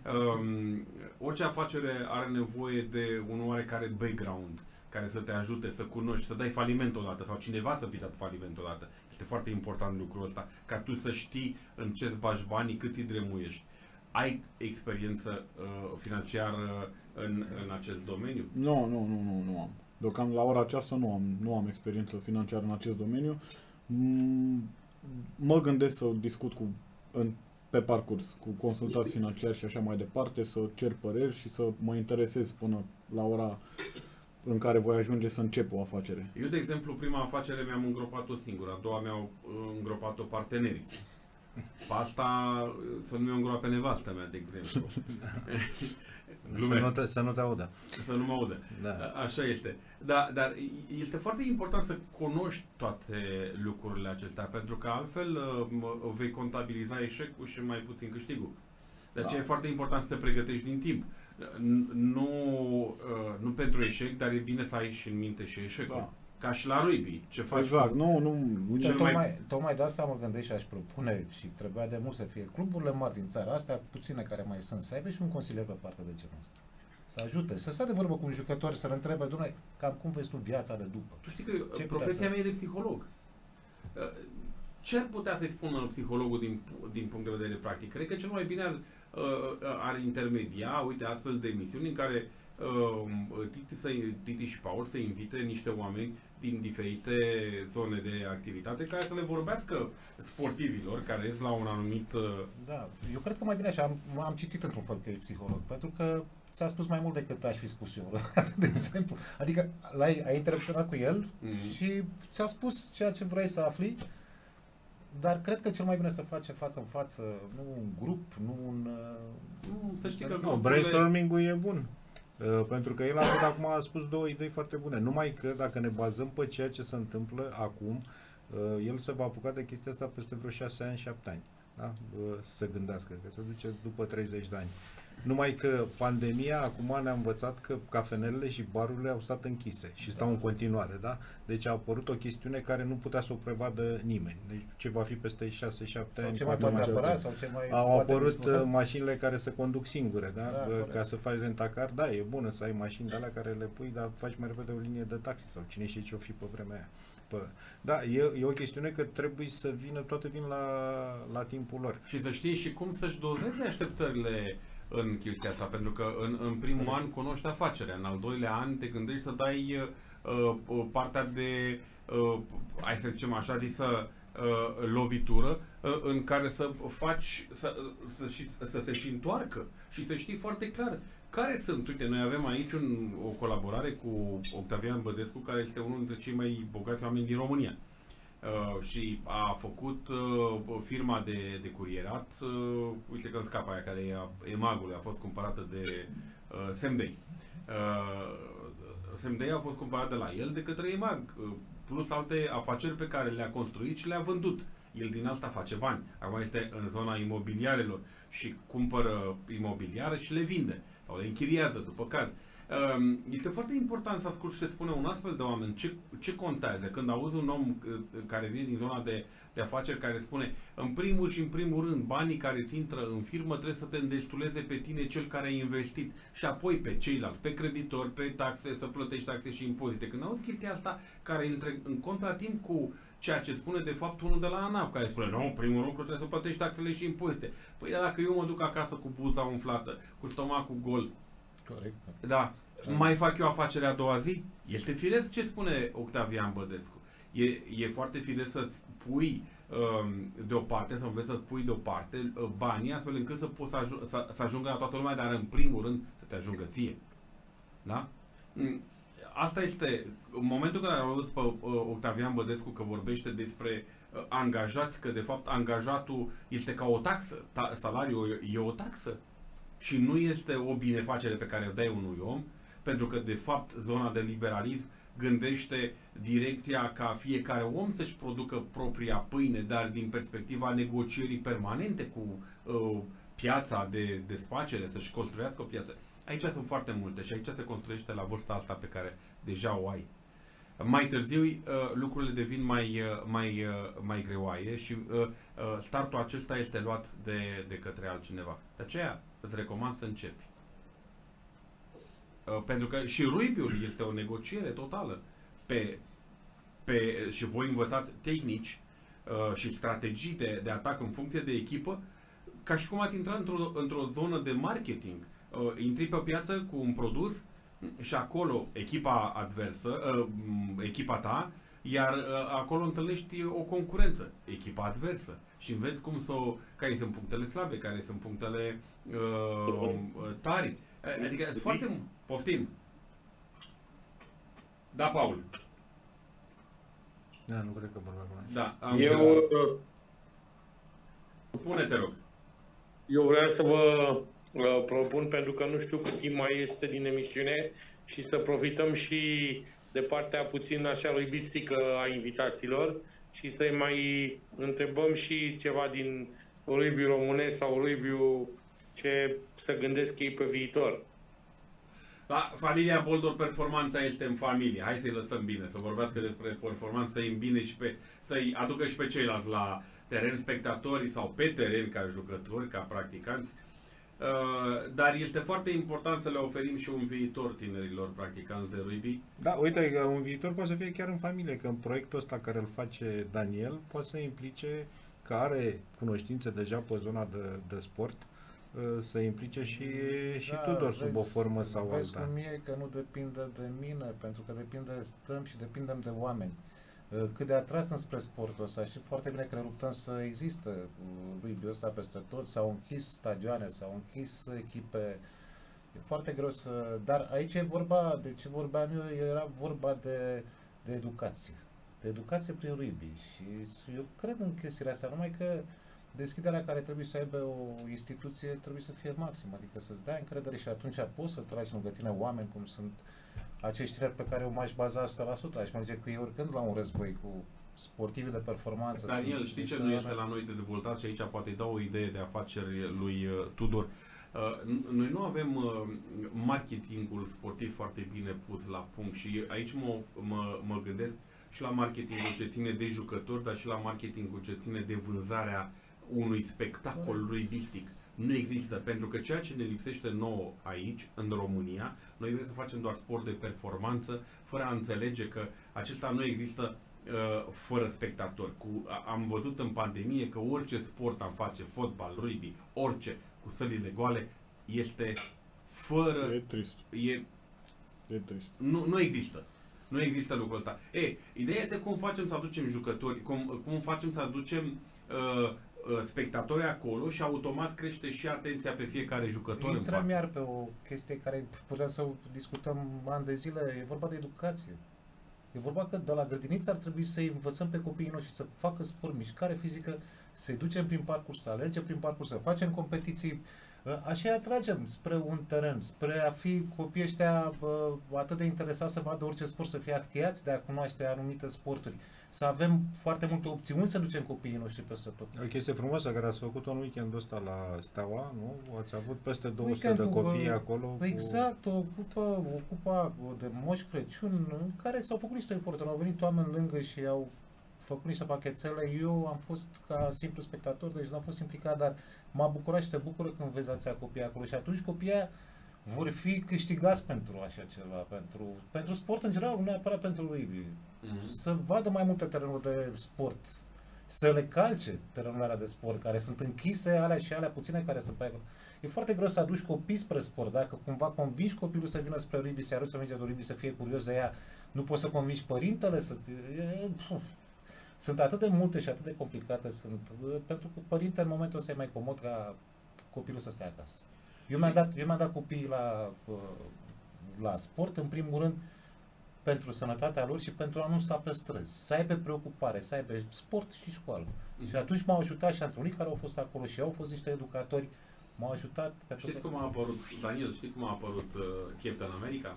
Um, orice afacere are nevoie de un oarecare background care să te ajute să cunoști, să dai faliment odată sau cineva să fi dat faliment odată. Este foarte important lucrul ăsta, ca tu să știi în ce-ți bagi banii, cât îi dremuiești. Ai experiență uh, financiară în, în acest domeniu? Nu, nu, nu, nu, nu am. Deocamdată la ora aceasta nu am, nu am experiență financiară în acest domeniu. Mm, Mă gândesc să discut cu, în, pe parcurs cu consultați financiari și așa mai departe, să cer păreri și să mă interesez până la ora în care voi ajunge să încep o afacere. Eu, de exemplu, prima afacere mi-am îngropat-o singur, a doua mi-au uh, îngropat-o partenerii. Pe asta uh, să nu mi-o îngroape nevastă mea, de exemplu. Să Glumesc. nu, te, să nu te audă. Să nu mă audă. Da. A- Așa este. Da, dar este foarte important să cunoști toate lucrurile acestea, pentru că altfel uh, m- vei contabiliza eșecul și mai puțin câștigul. De aceea Da. e foarte important să te pregătești din timp. N- Nu, uh, nu pentru eșec, dar e bine să ai și în minte și eșecul. Da. Ca și la rugby. Ce faci? Exact, cu- nu, nu, Uite, Cel mai- tocmai, tocmai de asta mă gândesc și aș propune și trebuia de mult să fie cluburile mari din țara astea, puține care mai sunt, să aibă și un consilier pe partea de genul ăsta. Să ajute, să stea de vorbă cu un jucător, să-l întrebe, dumne, cam cum vezi tu viața de după. Tu știi că Ce profesia putea să- mea e de psiholog. Uh, Ce ar putea să-i spună psihologul din, din punct de vedere practic? Cred că cel mai bine ar, uh, ar intermedia, uite, astfel de emisiuni în care uh, Titi, să, Titi și Paul să invite niște oameni din diferite zone de activitate care să le vorbească sportivilor care ies la un anumit... Uh, Da, eu cred că mai bine așa, am, am citit într-un fel că e psiholog, pentru că ți-a spus mai mult decât aș fi spus eu, de exemplu. Adică l-ai, ai interacționat cu el Mhm. și ți-a spus ceea ce vrei să afli, dar cred că cel mai bine să face față în față, nu un grup, nu un... uh, nu, să știi că Nu, grupurile- brainstorming-ul e bun. Uh, pentru că el a avut acum a spus două idei foarte bune. Numai că dacă ne bazăm pe ceea ce se întâmplă acum, uh, el se va apuca de chestia asta peste vreo șase ani, șapte ani. Da? Uh, să se gândească, că se duce după treizeci de ani. Numai că pandemia acum ne-a învățat că cafenelele și barurile au stat închise și stau în continuare, da? Deci a apărut o chestiune care nu putea să o prevadă nimeni. Deci ce va fi peste șase șapte ani, ce mai poate apăra, sau ce mai au poate apărut discuta? Mașinile care se conduc singure, da? Da, Ca să faci rentacar, da, e bună să ai mașini de alea care le pui, dar faci mai repede o linie de taxi sau cine știe ce o fi pe vremea aia. Pă, da, e, e o chestiune că trebuie să vină, toate vin la, la timpul lor. Și să știi și cum să-și dozeze așteptările în chestia asta, pentru că în, în primul an cunoști afacerea, în al doilea an te gândești să dai uh, partea de, uh, hai să zicem așa zisă, uh, lovitură, uh, în care să faci, să, să, să, să se și întoarcă și să știi foarte clar care sunt. Uite, noi avem aici un, o colaborare cu Octavian Bădescu, care este unul dintre cei mai bogați oameni din România. Uh, și a făcut uh, firma de, de curierat, uh, uite că îmi scapă aia, care e a EMAG-ului, a fost cumpărată de uh, Semdei. Uh, Semdei a fost cumpărat de la el de către EMAG, uh, plus alte afaceri pe care le-a construit și le-a vândut. El din asta face bani. Acum este în zona imobiliarelor și cumpără imobiliare și le vinde sau le închiriază după caz. Este foarte important să asculti ce spune un astfel de oameni, ce, ce contează când auzi un om care vine din zona de, de afaceri care spune în primul și în primul rând banii care îți intră în firmă trebuie să te îndestuleze pe tine, cel care a investit, și apoi pe ceilalți, pe creditori, pe taxe, să plătești taxe și impozite. Când auzi chestia asta care intră în contratimp cu ceea ce spune de fapt unul de la ANAF, care spune, nu, primul lucru trebuie să plătești taxele și impozite. Păi dacă eu mă duc acasă cu buza umflată, cu stomacul gol, corect. Da. Mai fac eu afacerea a doua zi? Este firesc ce spune Octavian Bădescu. E, e foarte firesc să-ți pui um, deoparte, să înveți să pui deoparte uh, banii, astfel încât să poți aj- să, să ajungă la toată lumea, dar în primul rând să te ajungă ție. Da? Asta este, în momentul în care am auzit pe uh, Octavian Bădescu că vorbește despre uh, angajați, că de fapt angajatul este ca o taxă, ta- salariul e o taxă și nu este o binefacere pe care o dai unui om, pentru că de fapt zona de liberalism gândește direcția ca fiecare om să-și producă propria pâine, dar din perspectiva negocierii permanente cu uh, piața de desfacere, să-și construiască o piață. Aici sunt foarte multe și aici se construiește la vârsta asta pe care deja o ai. Mai târziu uh, lucrurile devin mai, uh, mai, uh, mai greoaie și uh, uh, startul acesta este luat de, de către altcineva. De aceea îți recomand să începi. Uh, pentru că și rugby-ul este o negociere totală. Pe, pe, și voi învățați tehnici uh, și strategii de, de atac în funcție de echipă, ca și cum ați intrat într-o, într-o zonă de marketing. Uh, intri pe o piață cu un produs și acolo echipa adversă, uh, echipa ta, iar uh, acolo întâlnești o concurență, echipa adversă. Și înveți cum să o, care sunt punctele slabe, care sunt punctele uh, tari. Adică sunt foarte mult. Poftim. Da, Paul. Da, nu cred că vorbea cu noi. Da, am Eu, Spune, te rog. eu vreau să vă uh, propun, pentru că nu știu cât timp mai este din emisiune, și să profităm și de partea puțin așa ruibistică a invitațiilor și să-i mai întrebăm și ceva din rugby românesc sau rugby-ul ce să gândesc ei pe viitor. La familia Boldor, performanța este în familie. Hai să-i lăsăm bine, să vorbească despre performanță, să-i îmbine și pe, să-i aducă și pe ceilalți la teren, spectatori sau pe teren ca jucători, ca practicanți. Uh, dar este foarte important să le oferim și un viitor tinerilor practicanți de rugby. Da, uite că un viitor poate să fie chiar în familie, că în proiectul ăsta care îl face Daniel poate să implice că are cunoștințe deja pe zona de, de sport, să implice și, și da, Tudor sub vezi, o formă sau vezi alta. cum e, că nu depinde de mine, pentru că depinde, stăm și depindem de oameni. Cât de atras înspre sportul ăsta, știi foarte bine că ne luptăm să existe rugby-ul ăsta peste tot, s-au închis stadioane, s-au închis echipe, e foarte greu să... Dar aici e vorba, de ce vorbeam eu, era vorba de, de educație, de educație prin rugby și eu cred în chestiile astea, numai că deschiderea care trebuie să aibă o instituție trebuie să fie maximă, adică să-ți dai încredere și atunci poți să tragi lângă tine oameni cum sunt acești tineri pe care eu m-aș baza o sută la sută, aș merge cu ei oricând la un război cu sportivi de performanță. Daniel, știi ce nu este la noi de dezvoltat și aici poate îi dau o idee de afaceri lui uh, Tudor. Uh, noi nu avem uh, marketingul sportiv foarte bine pus la punct și aici mă, mă, mă gândesc și la marketingul ce ține de jucători, dar și la marketingul ce ține de vânzarea unui spectacol ruibistic. Nu există, pentru că ceea ce ne lipsește nouă aici, în România, noi vrem să facem doar sport de performanță, fără a înțelege că acesta nu există uh, fără spectatori. Cu, a, am văzut în pandemie că orice sport am face, fotbal, rugby, orice, cu sălile goale, este fără... E trist. E, e trist. Nu, nu există. Nu există lucrul ăsta. E, ideea este cum facem să aducem jucători, cum, cum facem să aducem uh, uh, spectatori acolo și automat crește și atenția pe fiecare jucător. Intrăm iar pe o chestie care putem să discutăm ani de zile, e vorba de educație. E vorba că de la grădiniță ar trebui să învățăm pe copiii noștri să facă sport, mișcare fizică, să-i ducem prin parcurs, să alergem prin parcurs, să facem competiții. Așa îi atragem spre un teren, spre a fi copiii ăștia bă, atât de interesați să vadă orice sport, să fie actiați de a cunoaște anumite sporturi. Să avem foarte multe opțiuni să ducem copiii noștri peste tot. O chestie frumoasă care ați făcut-o în weekendul ăsta la Steaua, nu? Ați avut peste două sute Weekend de cu, copii acolo. Exact, cu... o cupă, o cupă de Moș Crăciun, în care s-au făcut niște eforturi. Au venit oameni lângă și au făcut niște pachetele. Eu am fost ca simplu spectator, deci nu am fost implicat, dar m-a bucurat și te bucură când vezi ația copii acolo. Și atunci copiii vor fi câștigați pentru așa ceva, pentru, pentru sport în general, nu neapărat pentru rugby. Mm-hmm. Să vadă mai multe terenuri de sport, să le calce terenurile alea de sport, care sunt închise, alea și alea puține care sunt pe acolo. E foarte greu să aduci copii spre sport, dacă cumva convingi copilul să vină spre rugby, să arăți o minge de rugby, să fie curios de ea, nu poți să convingi părintele să... Sunt atât de multe și atât de complicate, sunt, pentru că părintele în momentul ăsta e mai comod ca copilul să stea acasă. Eu mi-am dat, eu mi-am dat copiii la, la sport, în primul rând, pentru sănătatea lor și pentru a nu sta pe străzi, să aibă preocupare, să aibă sport și școală. Mm-hmm. Și atunci m-au ajutat și antrenori care au fost acolo și au fost niște educatori, m-au ajutat. Știți cum a apărut, Daniel, știi cum a apărut uh, Captain America?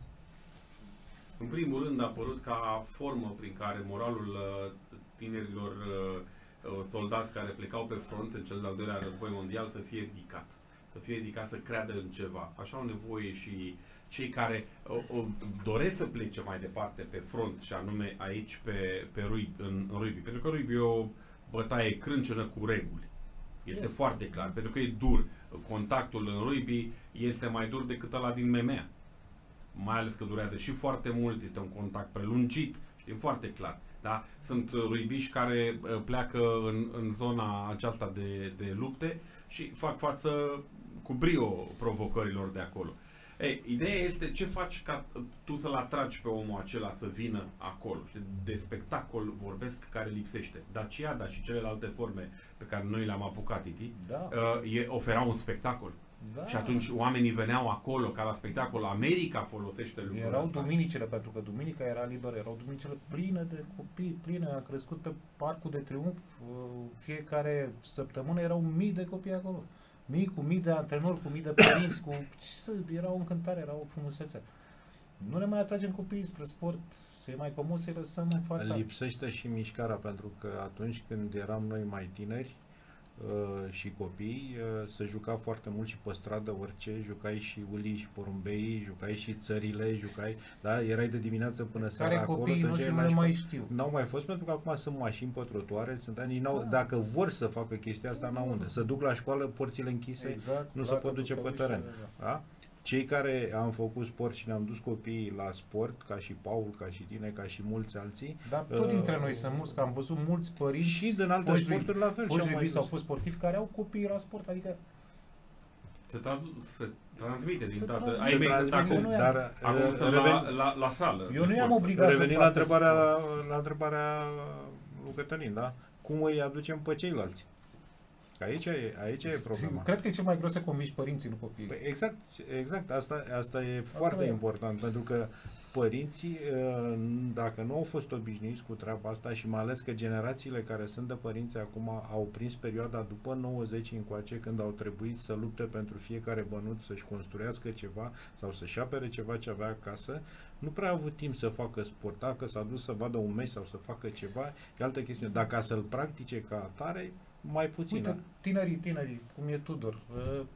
În primul rând a apărut ca formă prin care moralul uh, tinerilor uh, soldați care plecau pe front în cel de-al doilea război mondial să fie ridicat. Să fie ridicat, să creadă în ceva. Așa au nevoie și cei care uh, uh, doresc să plece mai departe pe front, și anume aici pe, pe rugby, în rugby. Pentru că rugby e o bătaie crâncenă cu reguli. Este, este foarte clar, pentru că e dur. Contactul în rugby este mai dur decât ăla din M M A. Mai ales că durează și foarte mult, este un contact prelungit, știm foarte clar. Da? Sunt rugbiști care pleacă în, în zona aceasta de, de lupte și fac față cu brio provocărilor de acolo. Ei, ideea este ce faci ca tu să-l atragi pe omul acela să vină acolo. Și de spectacol vorbesc care lipsește. Dacia, dar și celelalte forme pe care noi le-am apucat, Titi, da. e, oferau un spectacol. Da. Și atunci oamenii veneau acolo ca la spectacol. America folosește lucrurile Erau astea. duminicile, pentru că duminica era liberă, erau duminicile pline de copii, pline. Am crescut pe Parcul de Triumf, fiecare săptămână erau mii de copii acolo. Mii cu mii de antrenori, cu mii de părinți, cu... era o încântare, era o frumusețe. Nu ne mai atragem copiii spre sport, e mai comod să-i lăsăm în fața. Lipsește și mișcarea, pentru că atunci când eram noi mai tineri, Uh, și copii, uh, se juca foarte mult și pe stradă orice, jucai și ulii și porumbei, jucai și țările, jucai, da, erai de dimineață până seara care acolo. Copiii noștri nu mai știu. N-au mai fost pentru că acum sunt mașini pe trotuare, sunt ani, da. Dacă vor să facă chestia asta, n-au unde. Să duc la școală, porțile închise, exact, nu se pot duce pe teren. Da? Cei care am făcut sport și ne-am dus copiii la sport, ca și Paul, ca și tine, ca și mulți alții. Dar tot dintre uh, noi sunt mulți, că am văzut mulți părinți și din alte sporturi la fel. Foști rugby sau fost sportivi care au copiii la sport, adică se, tradu- se transmite din toată. Ai mei sunt acum, dar acum sunt la, la, la sală. Eu nu i-am obligat să facă la întrebarea, la, la întrebarea lui Cătălin, da? Cum îi aducem pe ceilalți? Aici e, aici e problema. Cred că e cel mai greu să convingi părinții, nu copiii. Păi exact, exact. Asta, asta e asta foarte e. important, pentru că părinții, dacă nu au fost obișnuiți cu treaba asta și mai ales că generațiile care sunt de părinți acum au prins perioada după nouăzeci încoace, când au trebuit să lupte pentru fiecare bănuț, să-și construiască ceva sau să-și apere ceva ce avea acasă, nu prea a avut timp să facă sport. Dacă s-a dus să vadă un meci sau să facă ceva, e altă chestiune. Dacă să-l practice ca atare, mai puțin. Uite, tinerii, tinerii, cum e Tudor,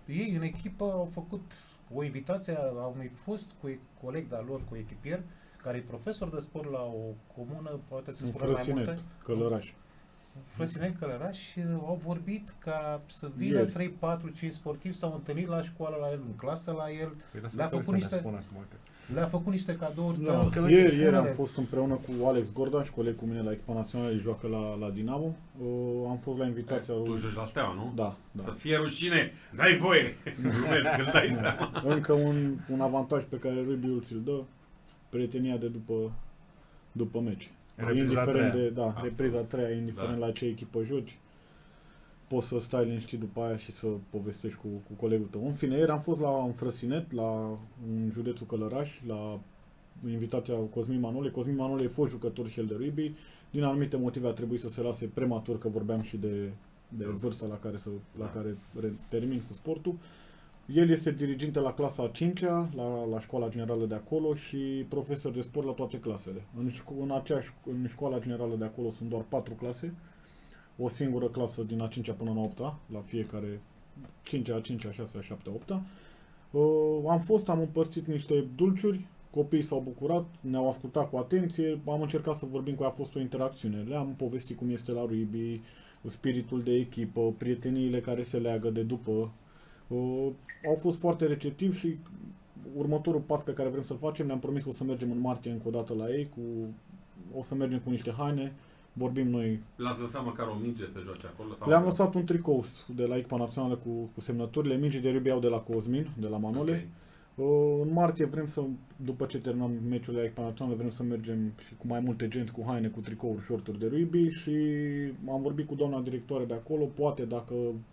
ei în echipă au făcut o invitație a unui fost cu coleg de-al lor, cu echipier, care e profesor de sport la o comună, poate să spună mai multe. Călăraș. Frăsinet, Călăraș, și au vorbit ca să vină Ieri. trei, patru, cinci sportivi, s-au întâlnit la școală la el, în clasă la el, Păi le-a făcut niște, le-a făcut niște cadouri. Da, dar- că ieri, uite, ieri am spune-le. fost împreună cu Alex Gordaș, coleg cu mine la echipa națională, el joacă la, la Dinamo. Uh, am fost la invitația Tu lui... joci la Steaua, nu? Da, da. Să fie rușine, n-ai voie. Glumesc, îl dai seama. Încă un, un avantaj pe care Rubiul ți-l dă, prietenia de după, după meci. Repriza Indiferent treia. de, da, Absolut. repriza a treia, indiferent Da. la ce echipă joci, poți să stai liniștit după aia și să povestești cu, cu colegul tău. În fine, ieri am fost la un Frăsinet, la în județul Călăraș, la invitația Cosmin Manole. Cosmin Manole e fost jucător și el de rugby. Din anumite motive a trebuit să se lase prematur, că vorbeam și de, de vârsta la care, să, la care re- termin cu sportul. El este diriginte la clasa a cincea, la, la școala generală de acolo și profesor de sport la toate clasele. În, șco- în, aceeași, în școala generală de acolo sunt doar patru clase, o singură clasă din a cincea până la opta, la fiecare cincea, a cincea, a șasea, a șaptea, a opta. Uh, am fost, am împărțit niște dulciuri, copiii s-au bucurat, ne-au ascultat cu atenție, am încercat să vorbim cu ei, a fost o interacțiune. Le-am povestit cum este la rugby, spiritul de echipă, prieteniile care se leagă de după. Uh, au fost foarte receptivi și următorul pas pe care vrem să-l facem, ne-am promis că o să mergem în martie încă o dată la ei, cu, o să mergem cu niște haine, vorbim noi. L-ați lăsat măcar o minge să joace acolo? Sau Le-am lăsat un tricou de la echipa națională cu, cu semnăturile, mingii de rugby au de la Cosmin, de la Manole. Okay. Uh, în martie vrem să, după ce terminăm meciul la echipa națională, vrem să mergem și cu mai multe genți, cu haine, cu tricouri, shorturi de rugby și am vorbit cu doamna directoare de acolo, poate dacă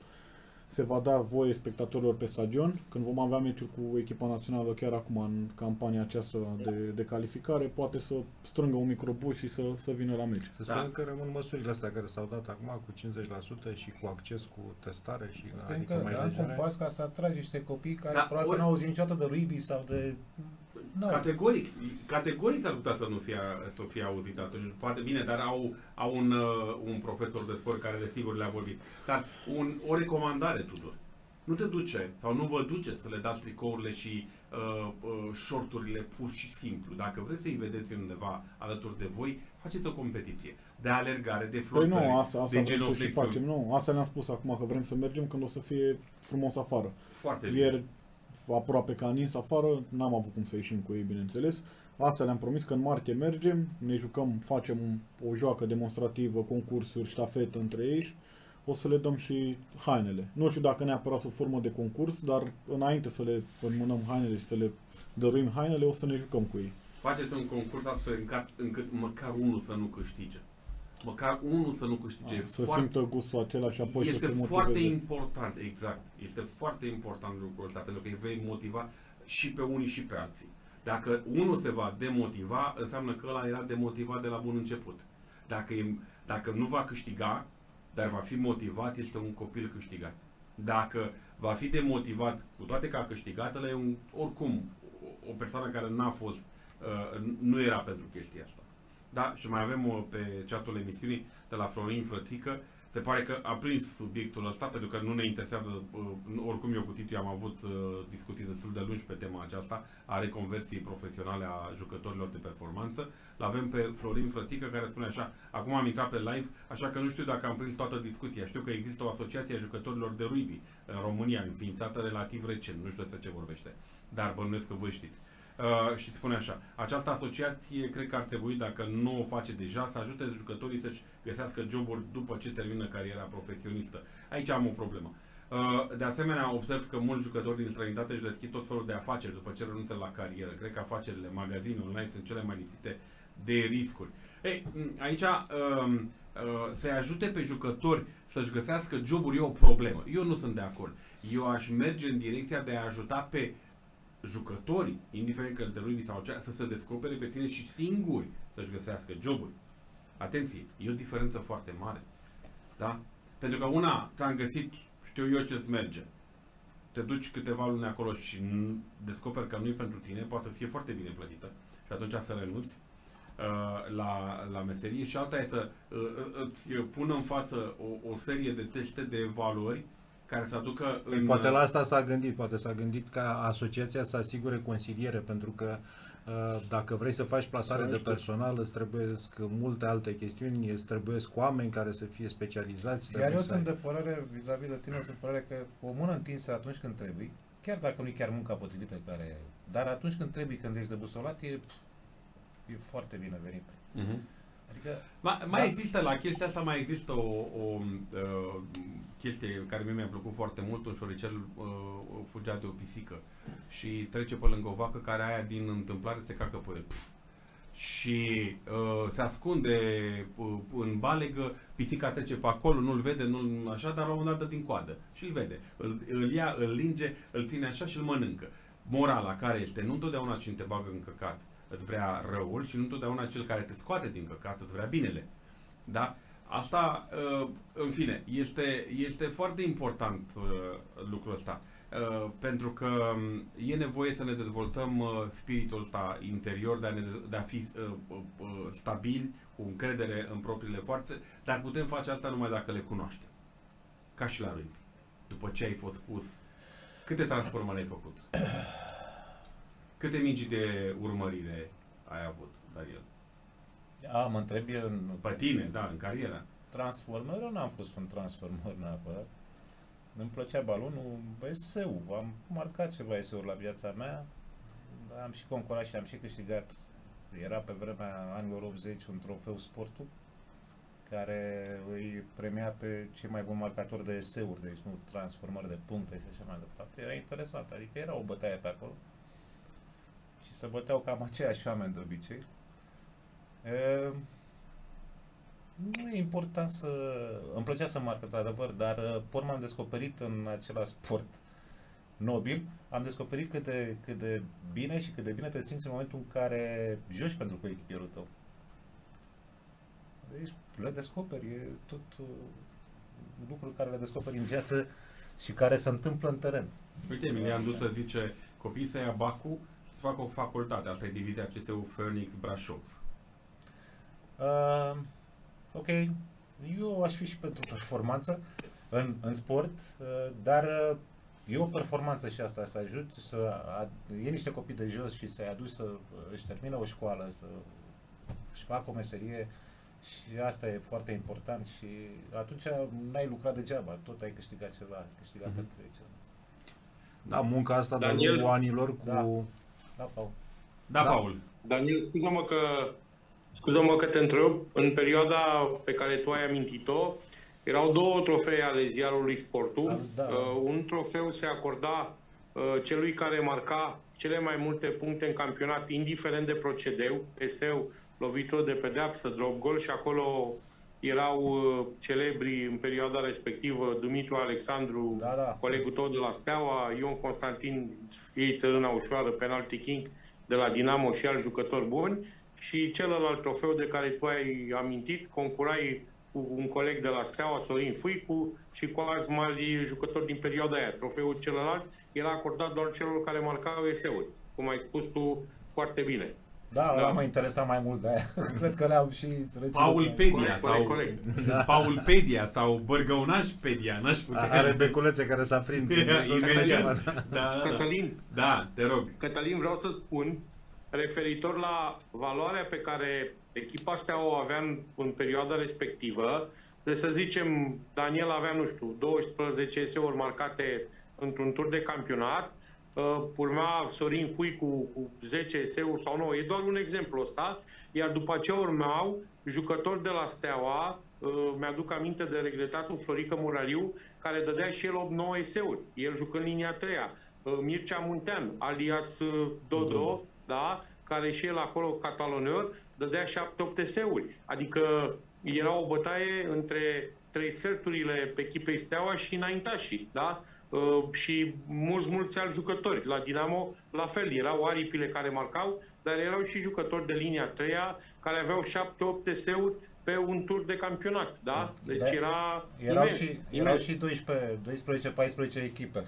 se va da voie spectatorilor pe stadion, când vom avea meciuri cu echipa națională chiar acum în campania aceasta de, de calificare, poate să strângă un microbus și să, să vină la meci. Să Da. spunem că rămân măsurile astea care s-au dat acum cu cincizeci la sută și cu acces cu testare și Cred adică că mai da, legere. un pas ca să atragi niște copii care Da, probabil ori- nu au auzit niciodată de rugby sau de... Nu. Categoric, categoric s-ar putea să nu fie, să fie auzit atunci. Poate bine, dar au, au un, uh, un profesor de sport care desigur le-a vorbit. Dar un, o recomandare, Tudor. Nu te duce sau nu vă duce să le dați tricourile și uh, uh, shorturile pur și simplu. Dacă vreți să-i vedeți undeva alături de voi, faceți o competiție de alergare, de Păi flotări, nu, asta, asta de vrem să și genoflexiuni. facem. Nu, asta ne-am spus acum că vrem să mergem când o să fie frumos afară. Foarte bine. Ieri, aproape că a nins afară, n-am avut cum să ieșim cu ei, bineînțeles. Asta le-am promis că în martie mergem, ne jucăm, facem o joacă demonstrativă, concursuri, ștafetă între ei. O să le dăm și hainele. Nu știu dacă neapărat o formă de concurs, dar înainte să le înmânăm hainele și să le dăruim hainele, o să ne jucăm cu ei. Faceți un concurs astfel încât, încât măcar unul să nu câștige. Măcar unul să nu câștige. E Să foarte, simtă gustul acela și apoi este să se motiveze. foarte important, exact. Este foarte important lucrul ăsta, pentru că îi vei motiva și pe unii și pe alții. Dacă unul se va demotiva, înseamnă că ăla era demotivat de la bun început. Dacă, e, dacă nu va câștiga, dar va fi motivat, este un copil câștigat. Dacă va fi demotivat, cu toate că a câștigat, ăla e un, oricum o, o persoană care n-a fost, uh, nu era pentru chestia asta. Da, și mai avem o, pe chatul emisiunii de la Florin Frățică. Se pare că a prins subiectul ăsta, pentru că nu ne interesează, uh, oricum eu cu Titu am avut uh, discuții destul de lungi pe tema aceasta a reconversiei profesionale a jucătorilor de performanță. L-avem pe Florin Frățică care spune așa: acum am intrat pe live, așa că nu știu dacă am prins toată discuția. Știu că există o asociație a jucătorilor de rugby în România, înființată relativ recent, nu știu despre ce vorbește, dar bănuiesc că voi știți. Uh, și spune așa: această asociație cred că ar trebui, dacă nu o face deja, să ajute jucătorii să-și găsească joburi după ce termină cariera profesionistă. Aici am o problemă. Uh, de asemenea, observ că mulți jucători din străinătate își deschid tot felul de afaceri după ce renunță la carieră. Cred că afacerile, magazine online sunt cele mai lipsite de riscuri. Ei, aici uh, uh, să ajute pe jucători să-și găsească joburi e o problemă. Eu nu sunt de acord. Eu aș merge în direcția de a ajuta pe jucătorii, indiferent că de rugby sau cea, să se descopere pe sine și singuri să-și găsească joburi. Atenție, e o diferență foarte mare. Da? Pentru că una, ți-am găsit, știu eu ce-ți merge. Te duci câteva luni acolo și descoperi că nu e pentru tine, poate să fie foarte bine plătită și atunci să renunți uh, la, la meserie, și alta e să uh, îți pună în față o, o serie de teste de valori care să aducă în... Poate la asta s-a gândit, poate s-a gândit ca asociația să asigure consiliere, pentru că dacă vrei să faci plasare de personal, îți trebuie multe alte chestiuni, îți trebuie oameni care să fie specializați. Iar eu sunt de părere, vis-a-vis de tine, sunt de părere că o mână întinsă atunci când trebuie, chiar dacă nu e chiar munca potrivită care, dar atunci când trebuie, când ești debusolat, e, e foarte binevenit. Uh-huh. Adică, Ma, mai da. există, la chestia asta mai există o, o uh, chestie care mie mi-a plăcut foarte mult, un șoricel uh, fugea de o pisică și trece pe lângă o vacă care aia din întâmplare se cacă pe el. Pf! Și uh, se ascunde uh, în balegă, pisica trece pe acolo, nu-l vede, nu așa, dar la un moment dat dă din coadă și îl vede. Îl, îl ia, îl linge, îl ține așa și îl mănâncă. Morala care este, nu întotdeauna cine te bagă în căcat îți vrea răul și nu întotdeauna cel care te scoate din căcat îți vrea binele. Da? Asta, în fine, este, este foarte important lucrul ăsta. Pentru că e nevoie să ne dezvoltăm spiritul ăsta interior de a, ne, de a fi stabili, cu încredere în propriile forțe, dar putem face asta numai dacă le cunoaștem. Ca și la rugby. După ce ai fost spus, câte transformări ai făcut? Câte mingi de urmărire ai avut, Daniel? A, mă întreb eu în... Pe tine, da, în carieră. Transformări, eu n-am fost un transformăr neapărat. Îmi plăcea balonul, S S U. Am marcat ceva S S U-uri la viața mea, dar am și concurat și am și câștigat. Era pe vremea anilor optzeci un trofeu Sportul, care îi premia pe cei mai buni marcatori de S S U-uri, deci nu transformări de puncte și așa mai departe. Era interesant, adică era o bătaie pe acolo. Și se băteau cam aceiași oameni de obicei. E, nu e important să... Îmi plăcea să marc, într-adevăr, dar pe urmă am descoperit în același sport nobil, am descoperit cât de, cât de bine și cât de bine te simți în momentul în care joci pentru coechipierul tău. Deci le descoperi, e tot uh, lucruri care le descoperi în viață și care se întâmplă în teren. Uite, Emilian Duță zice, copiii să ia bacul, să facă o facultate. Asta e divizia C S U Phoenix Brașov. Uh, ok, eu aș fi și pentru performanță în, în sport, uh, dar uh, e o performanță și asta, să ajut, să iei niște copii de jos și să-i aduci să își termină o școală, să își facă o meserie și asta e foarte important și atunci n-ai lucrat degeaba, tot ai câștigat ceva, ai câștigat mm-hmm. pentru ei ceva. Da, munca asta de-a lungul anilor cu... Da, da, Paul. Da, da, Paul. Daniel, scuză-mă că, scuză-mă că te întreb, în perioada pe care tu ai amintit-o, erau două trofee ale ziarului Sportul. Da, da. Uh, un trofeu se acorda uh, celui care marca cele mai multe puncte în campionat, indiferent de procedeu, S U, lovitură de pedeapsă, drop goal, și acolo erau uh, celebri în perioada respectivă Dumitru Alexandru, da, da. colegul tău de la Steaua, Ion Constantin, ei țărâna ușoară, penalty king de la Dinamo și alți jucători buni, și celălalt trofeu de care tu ai amintit, concurai cu un coleg de la Steaua, Sorin Fuicu, și cu alți mari jucători din perioada aia. Trofeul celălalt era acordat doar celor care marcau S U-uri, cum ai spus tu foarte bine. Da, da. mă interesa mai mult de aia. Cred că le-am și reținut. Paulpedia sau da. Paulpedia sau Bărgăunașpedia, n-aș putea. Are beculețe care se aprind. Cătălin, da, da, Cătălin, da, te rog. Cătălin, vreau să spun, referitor la valoarea pe care echipa Steaua o avea în, în perioada respectivă, de să zicem, Daniel avea, nu știu, douăsprezece S U-uri marcate într-un tur de campionat, uh, urma Sorin Fuicu cu zece S U-uri sau nouă, e doar un exemplu ăsta, iar după ce urmau jucători de la Steaua, uh, mi-aduc aminte de regretatul Florică Muraliu, care dădea și el opt nouă S U-uri, el jucând linia a treia, uh, Mircea Muntean, alias uh, Dodo, da, care și el acolo cataloneur, dădea șapte opt S U-uri. Adică era o bătaie între trei sferturile pe echipei Steaua și înaintașii, da? Uh, și mulți, mulți alți jucători. La Dinamo, la fel, erau aripile care marcau, dar erau și jucători de linia a treia care aveau șapte opt S U-uri pe un tur de campionat, da? Deci da. era erau imens, și, imens. Erau și doisprezece paisprezece echipe.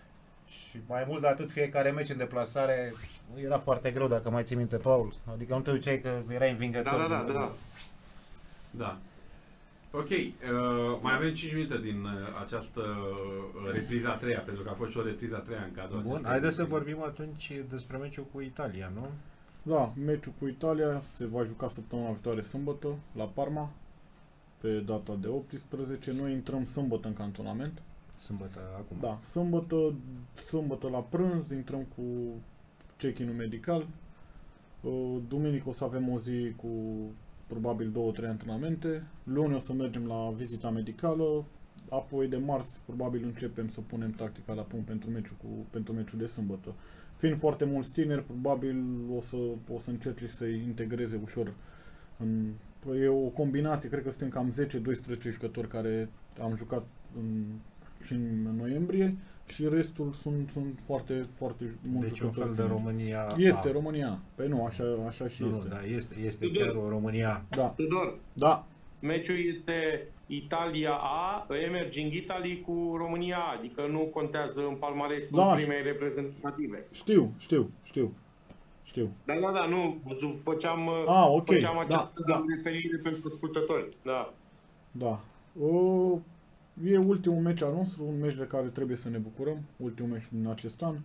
Și mai mult de atât, fiecare meci în deplasare era foarte greu, dacă mai ții minte, Paul. Adică nu te duceai că erai învingător. Da, da, da, da. Da. Ok, uh, mai avem cinci minute din uh, această uh, repriză a treia, pentru că a fost și o repriză a treia în cadrul Bun, haideți să vorbim atunci despre meciul cu Italia, nu? Da, meciul cu Italia se va juca săptămâna viitoare sâmbătă la Parma, pe data de optsprezece. Noi intrăm sâmbătă în cantonament. Sâmbătă, acum. Da, sâmbătă, sâmbătă la prânz intrăm cu check-in-ul medical. Uh, Duminică o să avem o zi cu probabil două, trei antrenamente. Luni o să mergem la vizita medicală. Apoi de marți probabil începem să punem tactica la punct pentru meciul, cu, pentru meciul de sâmbătă. Fiind foarte mulți tineri, probabil o să, o să încerci să-i integreze ușor. În, păi e o combinație, cred că suntem cam zece doisprezece jucători care am jucat în, și în noiembrie și restul sunt, sunt foarte, foarte mulți deci un jucători. fel de România Este A. România. Păi nu, așa, așa și nu, este. Nu, da, este, este chiar o România. Da. Tudor, Da. meciul este Italia A, Emerging Italy cu România A, adică nu contează în palmaresul Da. primei reprezentative. Știu, știu, știu. Știu. Da, da, da, nu, făceam, Ah, ok. făceam această Da, da. referire pentru ascultători. Da. Da. O, e ultimul meci al nostru, un meci de care trebuie să ne bucurăm, ultimul meci din acest an.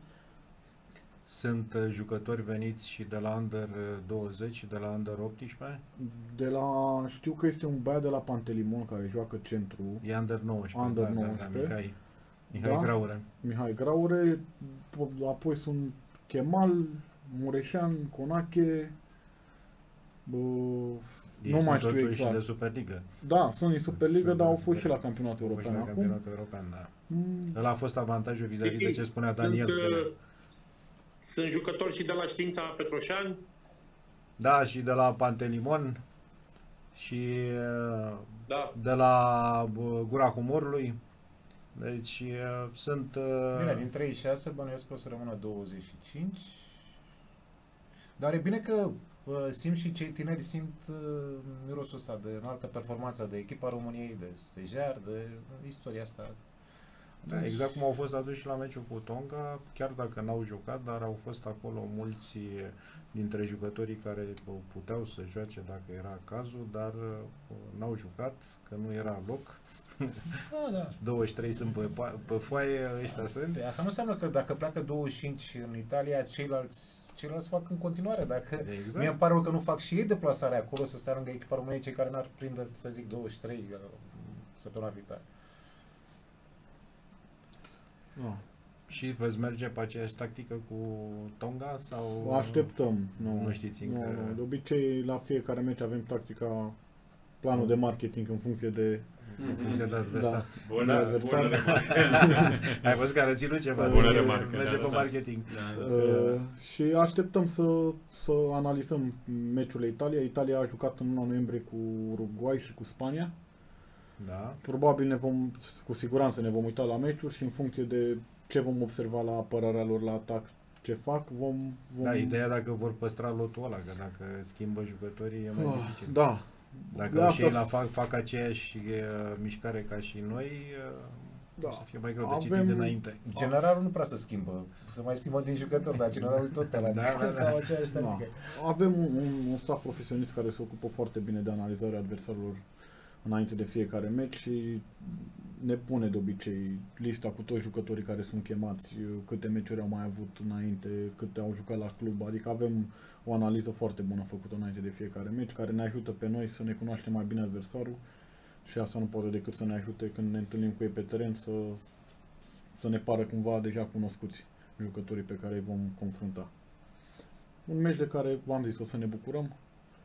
Sunt uh, jucători veniți și de la Under douăzeci și de la Under optsprezece? De la, știu că este un băiat de la Pantelimon care joacă centru, E Under nouăsprezece, Under da, da, da, nouăsprezece. Mihai, Mihai Da. Graure. Mihai Graure, po- apoi sunt Kemal, Mureșan, Conache, bă, Ei nu sunt mai știu totuși exact. de Superliga. Da, sunt din Superliga, Sunt dar de au fost și la Superliga. campionatul Au fost european la acum. campionatul european, da. Mm, Ăla a fost avantajul vis-a-vis de ce spunea Daniel. Sunt, că- uh, sunt jucători și de la Știința Petroșani. Da, și de la Pantelimon și uh, Da. de la uh, Gura Humorului. Deci uh, sunt... uh, Bine, din treizeci și șase bănuiesc că o să rămână douăzeci și cinci. Dar e bine că uh, simt și cei tineri simt uh, mirosul ăsta de înaltă performanță de echipa României, de stejar, de istoria asta. Da, exact cum au fost atunci la meciul cu Tonga, chiar dacă n-au jucat, dar au fost acolo mulți dintre jucătorii care bă, puteau să joace dacă era cazul, dar bă, n-au jucat, că nu era loc. Da, da. douăzeci și trei sunt pe, pa- pe foaie, ăștia sunt. Asta nu înseamnă că dacă pleacă douăzeci și cinci în Italia, ceilalți, ceilalți fac în continuare. Dacă Exact. mie îmi pare rău că nu fac și ei deplasarea acolo să stea lângă echipa României, cei care n-ar prinde, să zic, douăzeci și trei uh, săptămâna viitoare. da. Și veți merge pe aceeași tactică cu Tonga sau... O așteptăm. Nu, Nu știți încă... Nu, nu. De obicei, la fiecare meci avem tactica, planul de marketing în funcție de... În funcție de adversar. Da. Bună, Da, bună adversar. remarcă. Ai văzut că a reținut ceva. Bună merge- remarcă, Merge da, pe da, da. marketing. Da, da. Uh, și așteptăm să, să analizăm meciurile Italia. Italia a jucat în luna noiembrie cu Uruguay și cu Spania. Da. Probabil ne vom, cu siguranță ne vom uita la meciuri și în funcție de ce vom observa la apărarea lor, la atac, ce fac, vom... vom... Da, ideea dacă vor păstra lotul ăla, că dacă schimbă jucătorii e mai Ah, dificil. da. Dacă De și ei asta la s- fac, fac aceeași uh, mișcare ca și noi, uh, Da. o să fie mai greu de Avem- citit dinainte. Generalul nu prea se schimbă. Se mai schimbă din jucători, dar generalul tot ăla. Da, da, da. Au aceeași Da. tactică. Avem un, un, un staff profesionist care se ocupă foarte bine de analizarea adversarilor înainte de fiecare meci și ne pune de obicei lista cu toți jucătorii care sunt chemați, câte meciuri au mai avut înainte, câte au jucat la club, adică avem o analiză foarte bună făcută înainte de fiecare meci care ne ajută pe noi să ne cunoaștem mai bine adversarul și asta nu poate decât să ne ajute când ne întâlnim cu ei pe teren să, să ne pară cumva deja cunoscuți jucătorii pe care îi vom confrunta. Un meci de care, v-am zis, o să ne bucurăm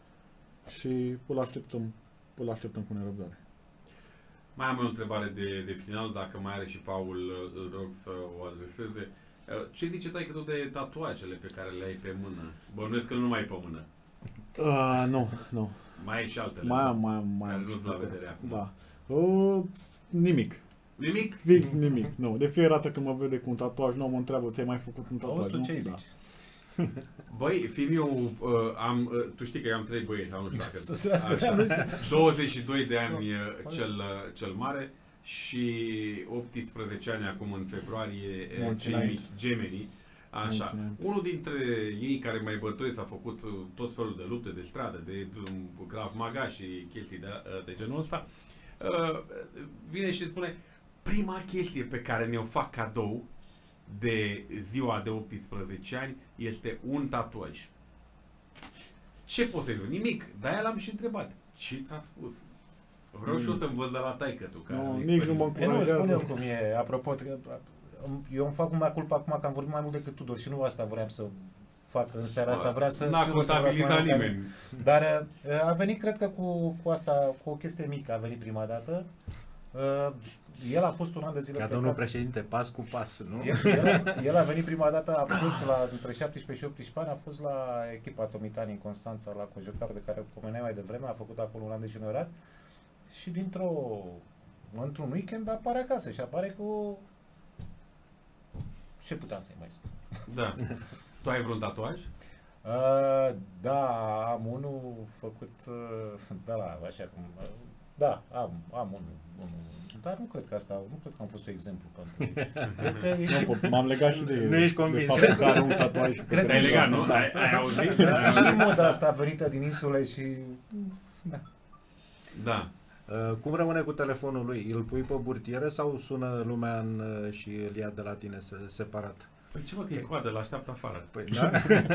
și îl așteptăm, îl așteptăm cu nerăbdare. Mai am o întrebare de, de final, dacă mai are și Paul, îl rog să o adreseze. Ce zice taică tu de tatuajele pe care le ai pe mână? Bănuiesc că nu mai ai pe mână. Uh, nu, nu. Mai ai și altele. Mai nu? am, mai am, mai Care am. nu-s la vedere acum. Da. Uh, nimic. Nimic? Fix nimic. Nu. De fiecare dată când mă vede cu un tatuaj, nu mă întreabă, ți-ai mai făcut un tatuaj? Auzi tu nu? ce Da. zici? Băi, fiul meu, uh, am, uh, tu știi că eu am trei băieți, sau nu știu dacă... Să se lasă, Așa. nu știu. douăzeci și doi de ani uh, cel, uh, cel mare și optsprezece ani acum în februarie, uh, Mulți cei înainte. mici, gemenii. Așa. Mulți înainte. Unul dintre ei care mai bătoi s-a făcut uh, tot felul de lupte de stradă, de um, Krav Maga și chestii de, uh, de genul ăsta, uh, vine și spune prima chestie pe care mi-o fac cadou de ziua de optsprezece ani este un tatuaj. Ce poți să-i zic? Nimic. De-aia l-am și întrebat. Ce ți-a spus? Vreau mm. și eu să învăț de la taică-tu. No, nici nu mă încurajează. Nu, spun eu cum e. Apropo, eu îmi fac mea culpa acum că am vorbit mai mult decât Tudor și nu asta vreau să fac în seara asta. Vreau să... N-a contabilizat nimeni. Dar a venit, cred că cu, cu asta, cu o chestie mică a venit prima dată. El a fost un an de zile ca plecat. domnul președinte, pas cu pas, nu? El, el, el a venit prima dată, a fost la, între șaptesprezece și optsprezece ani, a fost la echipa Tomitani în Constanța, la Cojocar, de care pomeneai mai devreme, a făcut acolo un an de juniorat și dintr-o, într-un weekend apare acasă și apare cu... Ce puteam să-i mai spun? Da. Tu ai vreun tatuaj? Uh, da, am unul făcut, uh, da, la, așa cum... Uh, da, am, am unul, unul. Dar nu cred că asta, nu cred că am fost un exemplu pentru nu, m-am legat și de Nu ești convins. De faptul că are un tatuaj. Cred că ai legat, nu? Ai, ai auzit? Și moda asta venită din insule și... Da. Da. Uh, cum rămâne cu telefonul lui? Îl pui pe burtieră sau sună lumea în, uh, și îl ia de la tine separat? Păi ce mă, că e coadă, l-așteaptă afară. Păi, da?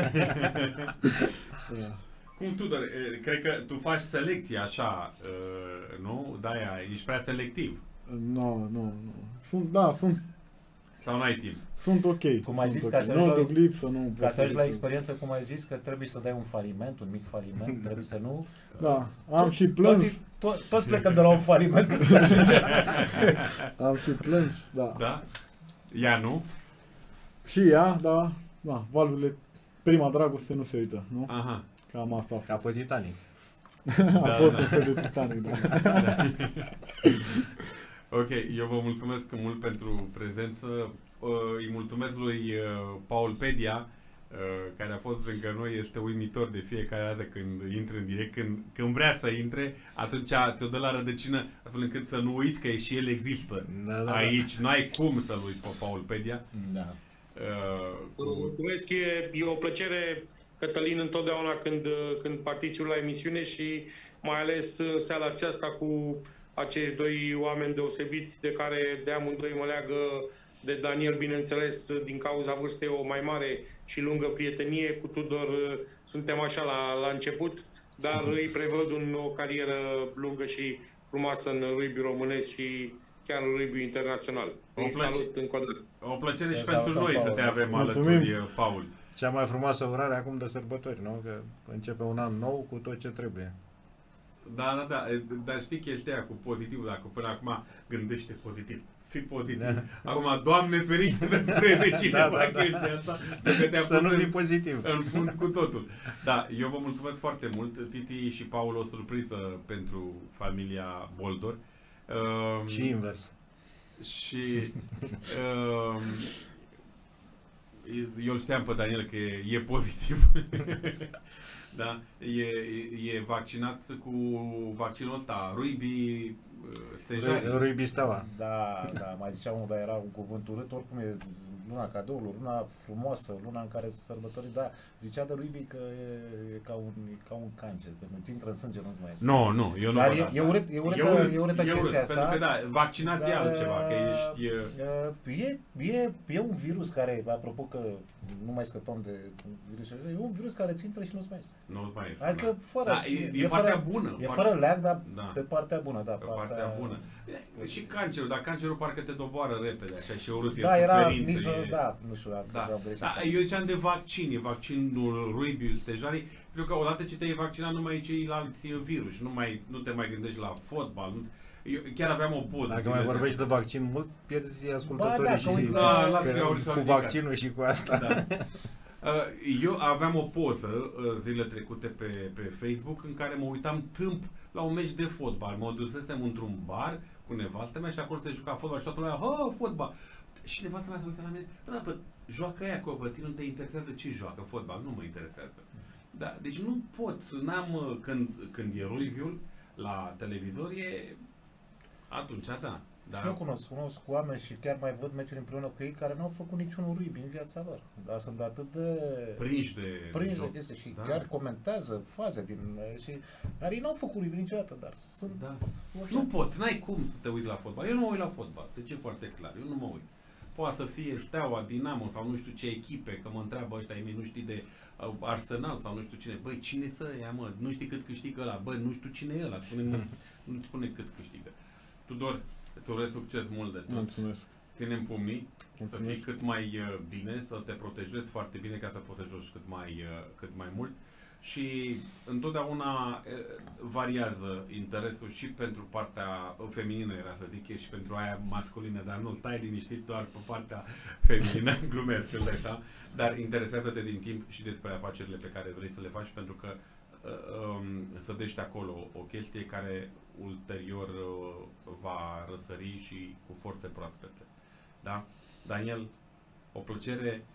Cum, Tudor, cred că tu faci selecție așa, nu? De-aia, ești prea selectiv. Nu, nu, nu. Sunt, da, sunt... Sau n-ai timp? Sunt ok. Cum ai zis, okay. ca să nu, ajungi lipsă, nu ca să ajungi la experiență, cum ai zis, că trebuie să dai un faliment, un mic faliment, trebuie să nu... Da, am toți, și plâns. Toți, to- toți plecăm de la un faliment. Am și plâns, da. Da? Ea nu? Și ea, da, da, valurile, prima dragoste nu se uită, nu? Aha. Cam asta a fost. Ca pe Titanic. a Da, fost da. un fel de Titanic, da. Da. Ok, eu vă mulțumesc mult pentru prezență. Îi mulțumesc lui Paul Pedia, care a fost lângă noi, este uimitor de fiecare dată când intră în direct, când, când vrea să intre, atunci te-o dă la rădăcină, astfel încât să nu uiți că și el există Da, da, aici. Da. N-ai cum să-l uiți pe Paul Pedia. Da. Uh, cu... Mulțumesc, e, e o plăcere, Cătălin, întotdeauna când, când particip la emisiune și mai ales în seara aceasta cu acești doi oameni deosebiți de care de amândoi mă leagă de Daniel, bineînțeles, din cauza vârstei o mai mare și lungă prietenie. Cu Tudor suntem așa la, la început, dar îi prevăd un, o carieră lungă și frumoasă în rugby românesc și chiar în rugby internațional. Îi salut încă o dată. O plăcere și Să pentru noi Paul. să te avem Mulțumim. alături, Paul. Cea mai frumoasă urare acum de sărbători, nu? Că începe un an nou cu tot ce trebuie. Da, da, da, dar știi chestia aia cu pozitivul, dacă până acum gândește pozitiv, fii pozitiv. Da. Acum, Doamne ferește să crede cineva da, da, da. chestia asta, că te-a să pus nu fii în, pozitiv. în fund cu totul. Da, eu vă mulțumesc foarte mult, Titi și Paul, o surpriză pentru familia Boldor. Um, și invers. Și um, eu știam pe Daniel că e, e pozitiv. Da, e, e vaccinat cu vaccinul ăsta, Ruibi Stejari. Ruibi Steaua. Da, da, mai ziceam unul, dar era un cuvânt urât, oricum e luna cadourilor, luna frumoasă, luna în care se sărbători, da, zicea de Ruibi că e, e, ca un, e ca un cancer, când îți intră în sânge nu-ți mai iese. Nu, nu, eu nu Dar văd e, asta. e urât, e urâtă, e urât, e urâtă e urât, chestia asta. pentru că da, vaccinat dar, e altceva, că ești... E, e, e un virus care, apropo că nu mai scăpăm de virusul, e un virus care ți intră și nu-ți mai iese. Nu-ți mai iese, Adică da. fără, Da, e, e, e partea fără, bună. E partea... fără leac, dar Da. pe partea bună, da. Pe partea, partea bună. E, și cancerul, dar cancerul parcă te doboară repede, așa, și urât, Da, e era suferință, nici, e... da, nu știu dacă Da. greșit. Da, eu ziceam de vaccin, e vaccinul Ruibiul Stejarii, pentru că odată ce te-ai vaccinat nu mai ai ceilalți virus, nu, mai, nu te mai gândești la fotbal. Nu, eu chiar aveam o poză. Dacă mai vorbești de vaccin mult, pierzi ascultătorii Ba, da, și că uite, da, las că, că au cu vaccinul și cu asta. Da. Eu aveam o poză zilele trecute pe, pe Facebook în care mă uitam tâmp la un meci de fotbal. Mă dusesem într-un bar cu nevastă mea și acolo se juca fotbal și toată lumea, ha, fotbal! Și nevastă mea se uită la mine, da, bă, joacă aia acolo, pe tine nu te interesează ce joacă fotbal, nu mă interesează. Da, deci nu pot, n-am, când, când e rugby-ul la televizor, e atunci, da. Da. Și eu cunosc, cunosc oameni și chiar mai văd meciuri împreună cu ei care nu au făcut niciun rugby în viața lor. Dar sunt atât de Prinși de, prinși de de joc. chestii și Da. chiar comentează faze din... Și, dar ei n-au făcut rugby niciodată, dar sunt... Da. Nu poți, n-ai cum să te uiți la fotbal. Eu nu mă uit la fotbal, deci e foarte clar, eu nu mă uit. Poate să fie Steaua, Dinamo sau nu știu ce echipe, că mă întreabă ăștia, ei nu știi de uh, Arsenal sau nu știu cine. Băi, cine să ia, mă? Nu știi cât câștigă ăla. Băi, nu știu cine e ăla, spune-mi, nu spune cât câștigă. Tudor, îți urez succes mult de tot. Mulțumesc. Ținem pumnii, Mulțumesc. să fii cât mai uh, bine, să te protejezi foarte bine ca să poți să joci cât mai, uh, cât mai mult. Și întotdeauna uh, variază interesul și pentru partea feminină, era să zic, și pentru aia masculină, dar nu, stai liniștit doar pe partea feminină, glumesc așa, dar interesează-te din timp și despre afacerile pe care vrei să le faci, pentru că uh, um, să dești acolo o chestie care ulterior uh, va răsări și cu forțe proaspete. Da? Daniel, o plăcere,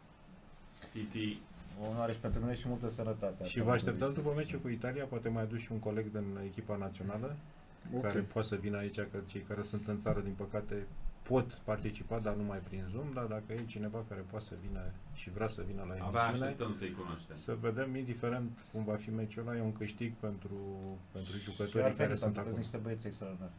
Titi. O onoare și pentru mine și multă sănătate. Și vă așteptați după meciul cu Italia, poate mai aduci și un coleg din echipa națională, Ok. care poate să vină aici, că cei care sunt în țară, din păcate, pot participa, dar numai prin Zoom, dar dacă e cineva care poate să vină și vrea să vină la Abia emisiune, așteptăm să-i cunoaștem. să vedem, indiferent cum va fi meciul ăla, e un câștig pentru, pentru Și jucătorii ar care veni, sunt pentru că acolo. sunt niște băieți extraordinari.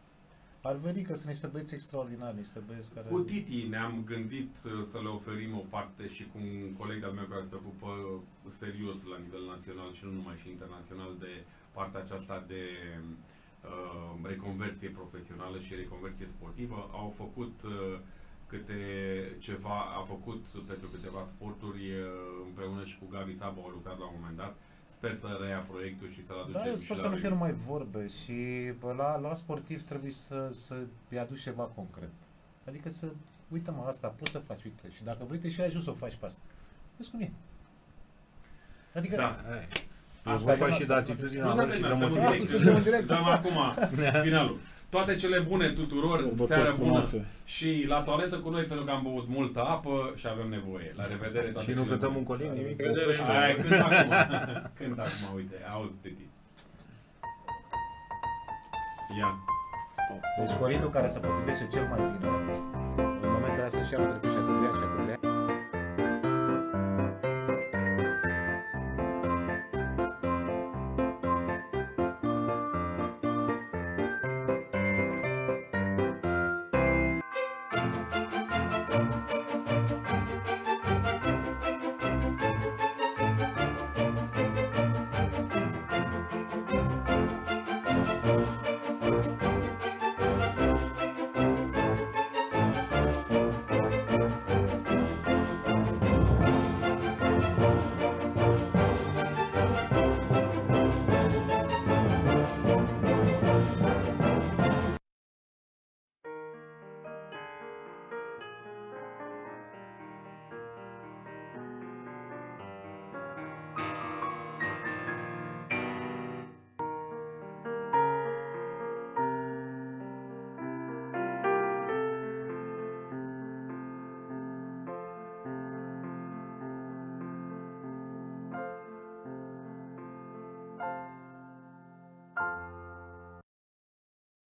Ar veni că sunt niște băieți extraordinari, niște băieți care... Cu Titi ne-am gândit uh, să le oferim o parte și cu un coleg al meu care se ocupă serios la nivel național și nu numai și internațional de partea aceasta de uh, reconversie profesională și reconversie sportivă. Au făcut uh, câte ceva, a făcut pentru câteva sporturi uh, împreună și cu Gabi Sabo, au lucrat la un moment dat. Sper să reia proiectul și să-l aducem. Da, eu sper și să la nu fie rugby. numai vorbe și bă, la, la sportiv trebuie să, să-i aduci ceva concret. Adică să, uite-mă, asta poți să faci, uite, și dacă vrei, te și ajut să o faci pe asta. Vezi cum e. Adică, Da. E Asta vorba e și de una- atitudinea Nu lor s-a și de terminat, motivație. direct. Suntem în direct. Dăm acum finalul. Toate cele bune tuturor, Sărbători seară bună frumoase. și la toaletă cu noi pentru că am băut multă apă și avem nevoie. La revedere toate Și nu cele cântăm bune. un colin, nimic. Revedere. o pășcă. Hai, cânt acum. Cânt acum, uite, auzi, Titi. Ia. deci corindul care se potrivește cel mai bine, în momentele astea și anul trecut și acum doi ani și acum trei ani,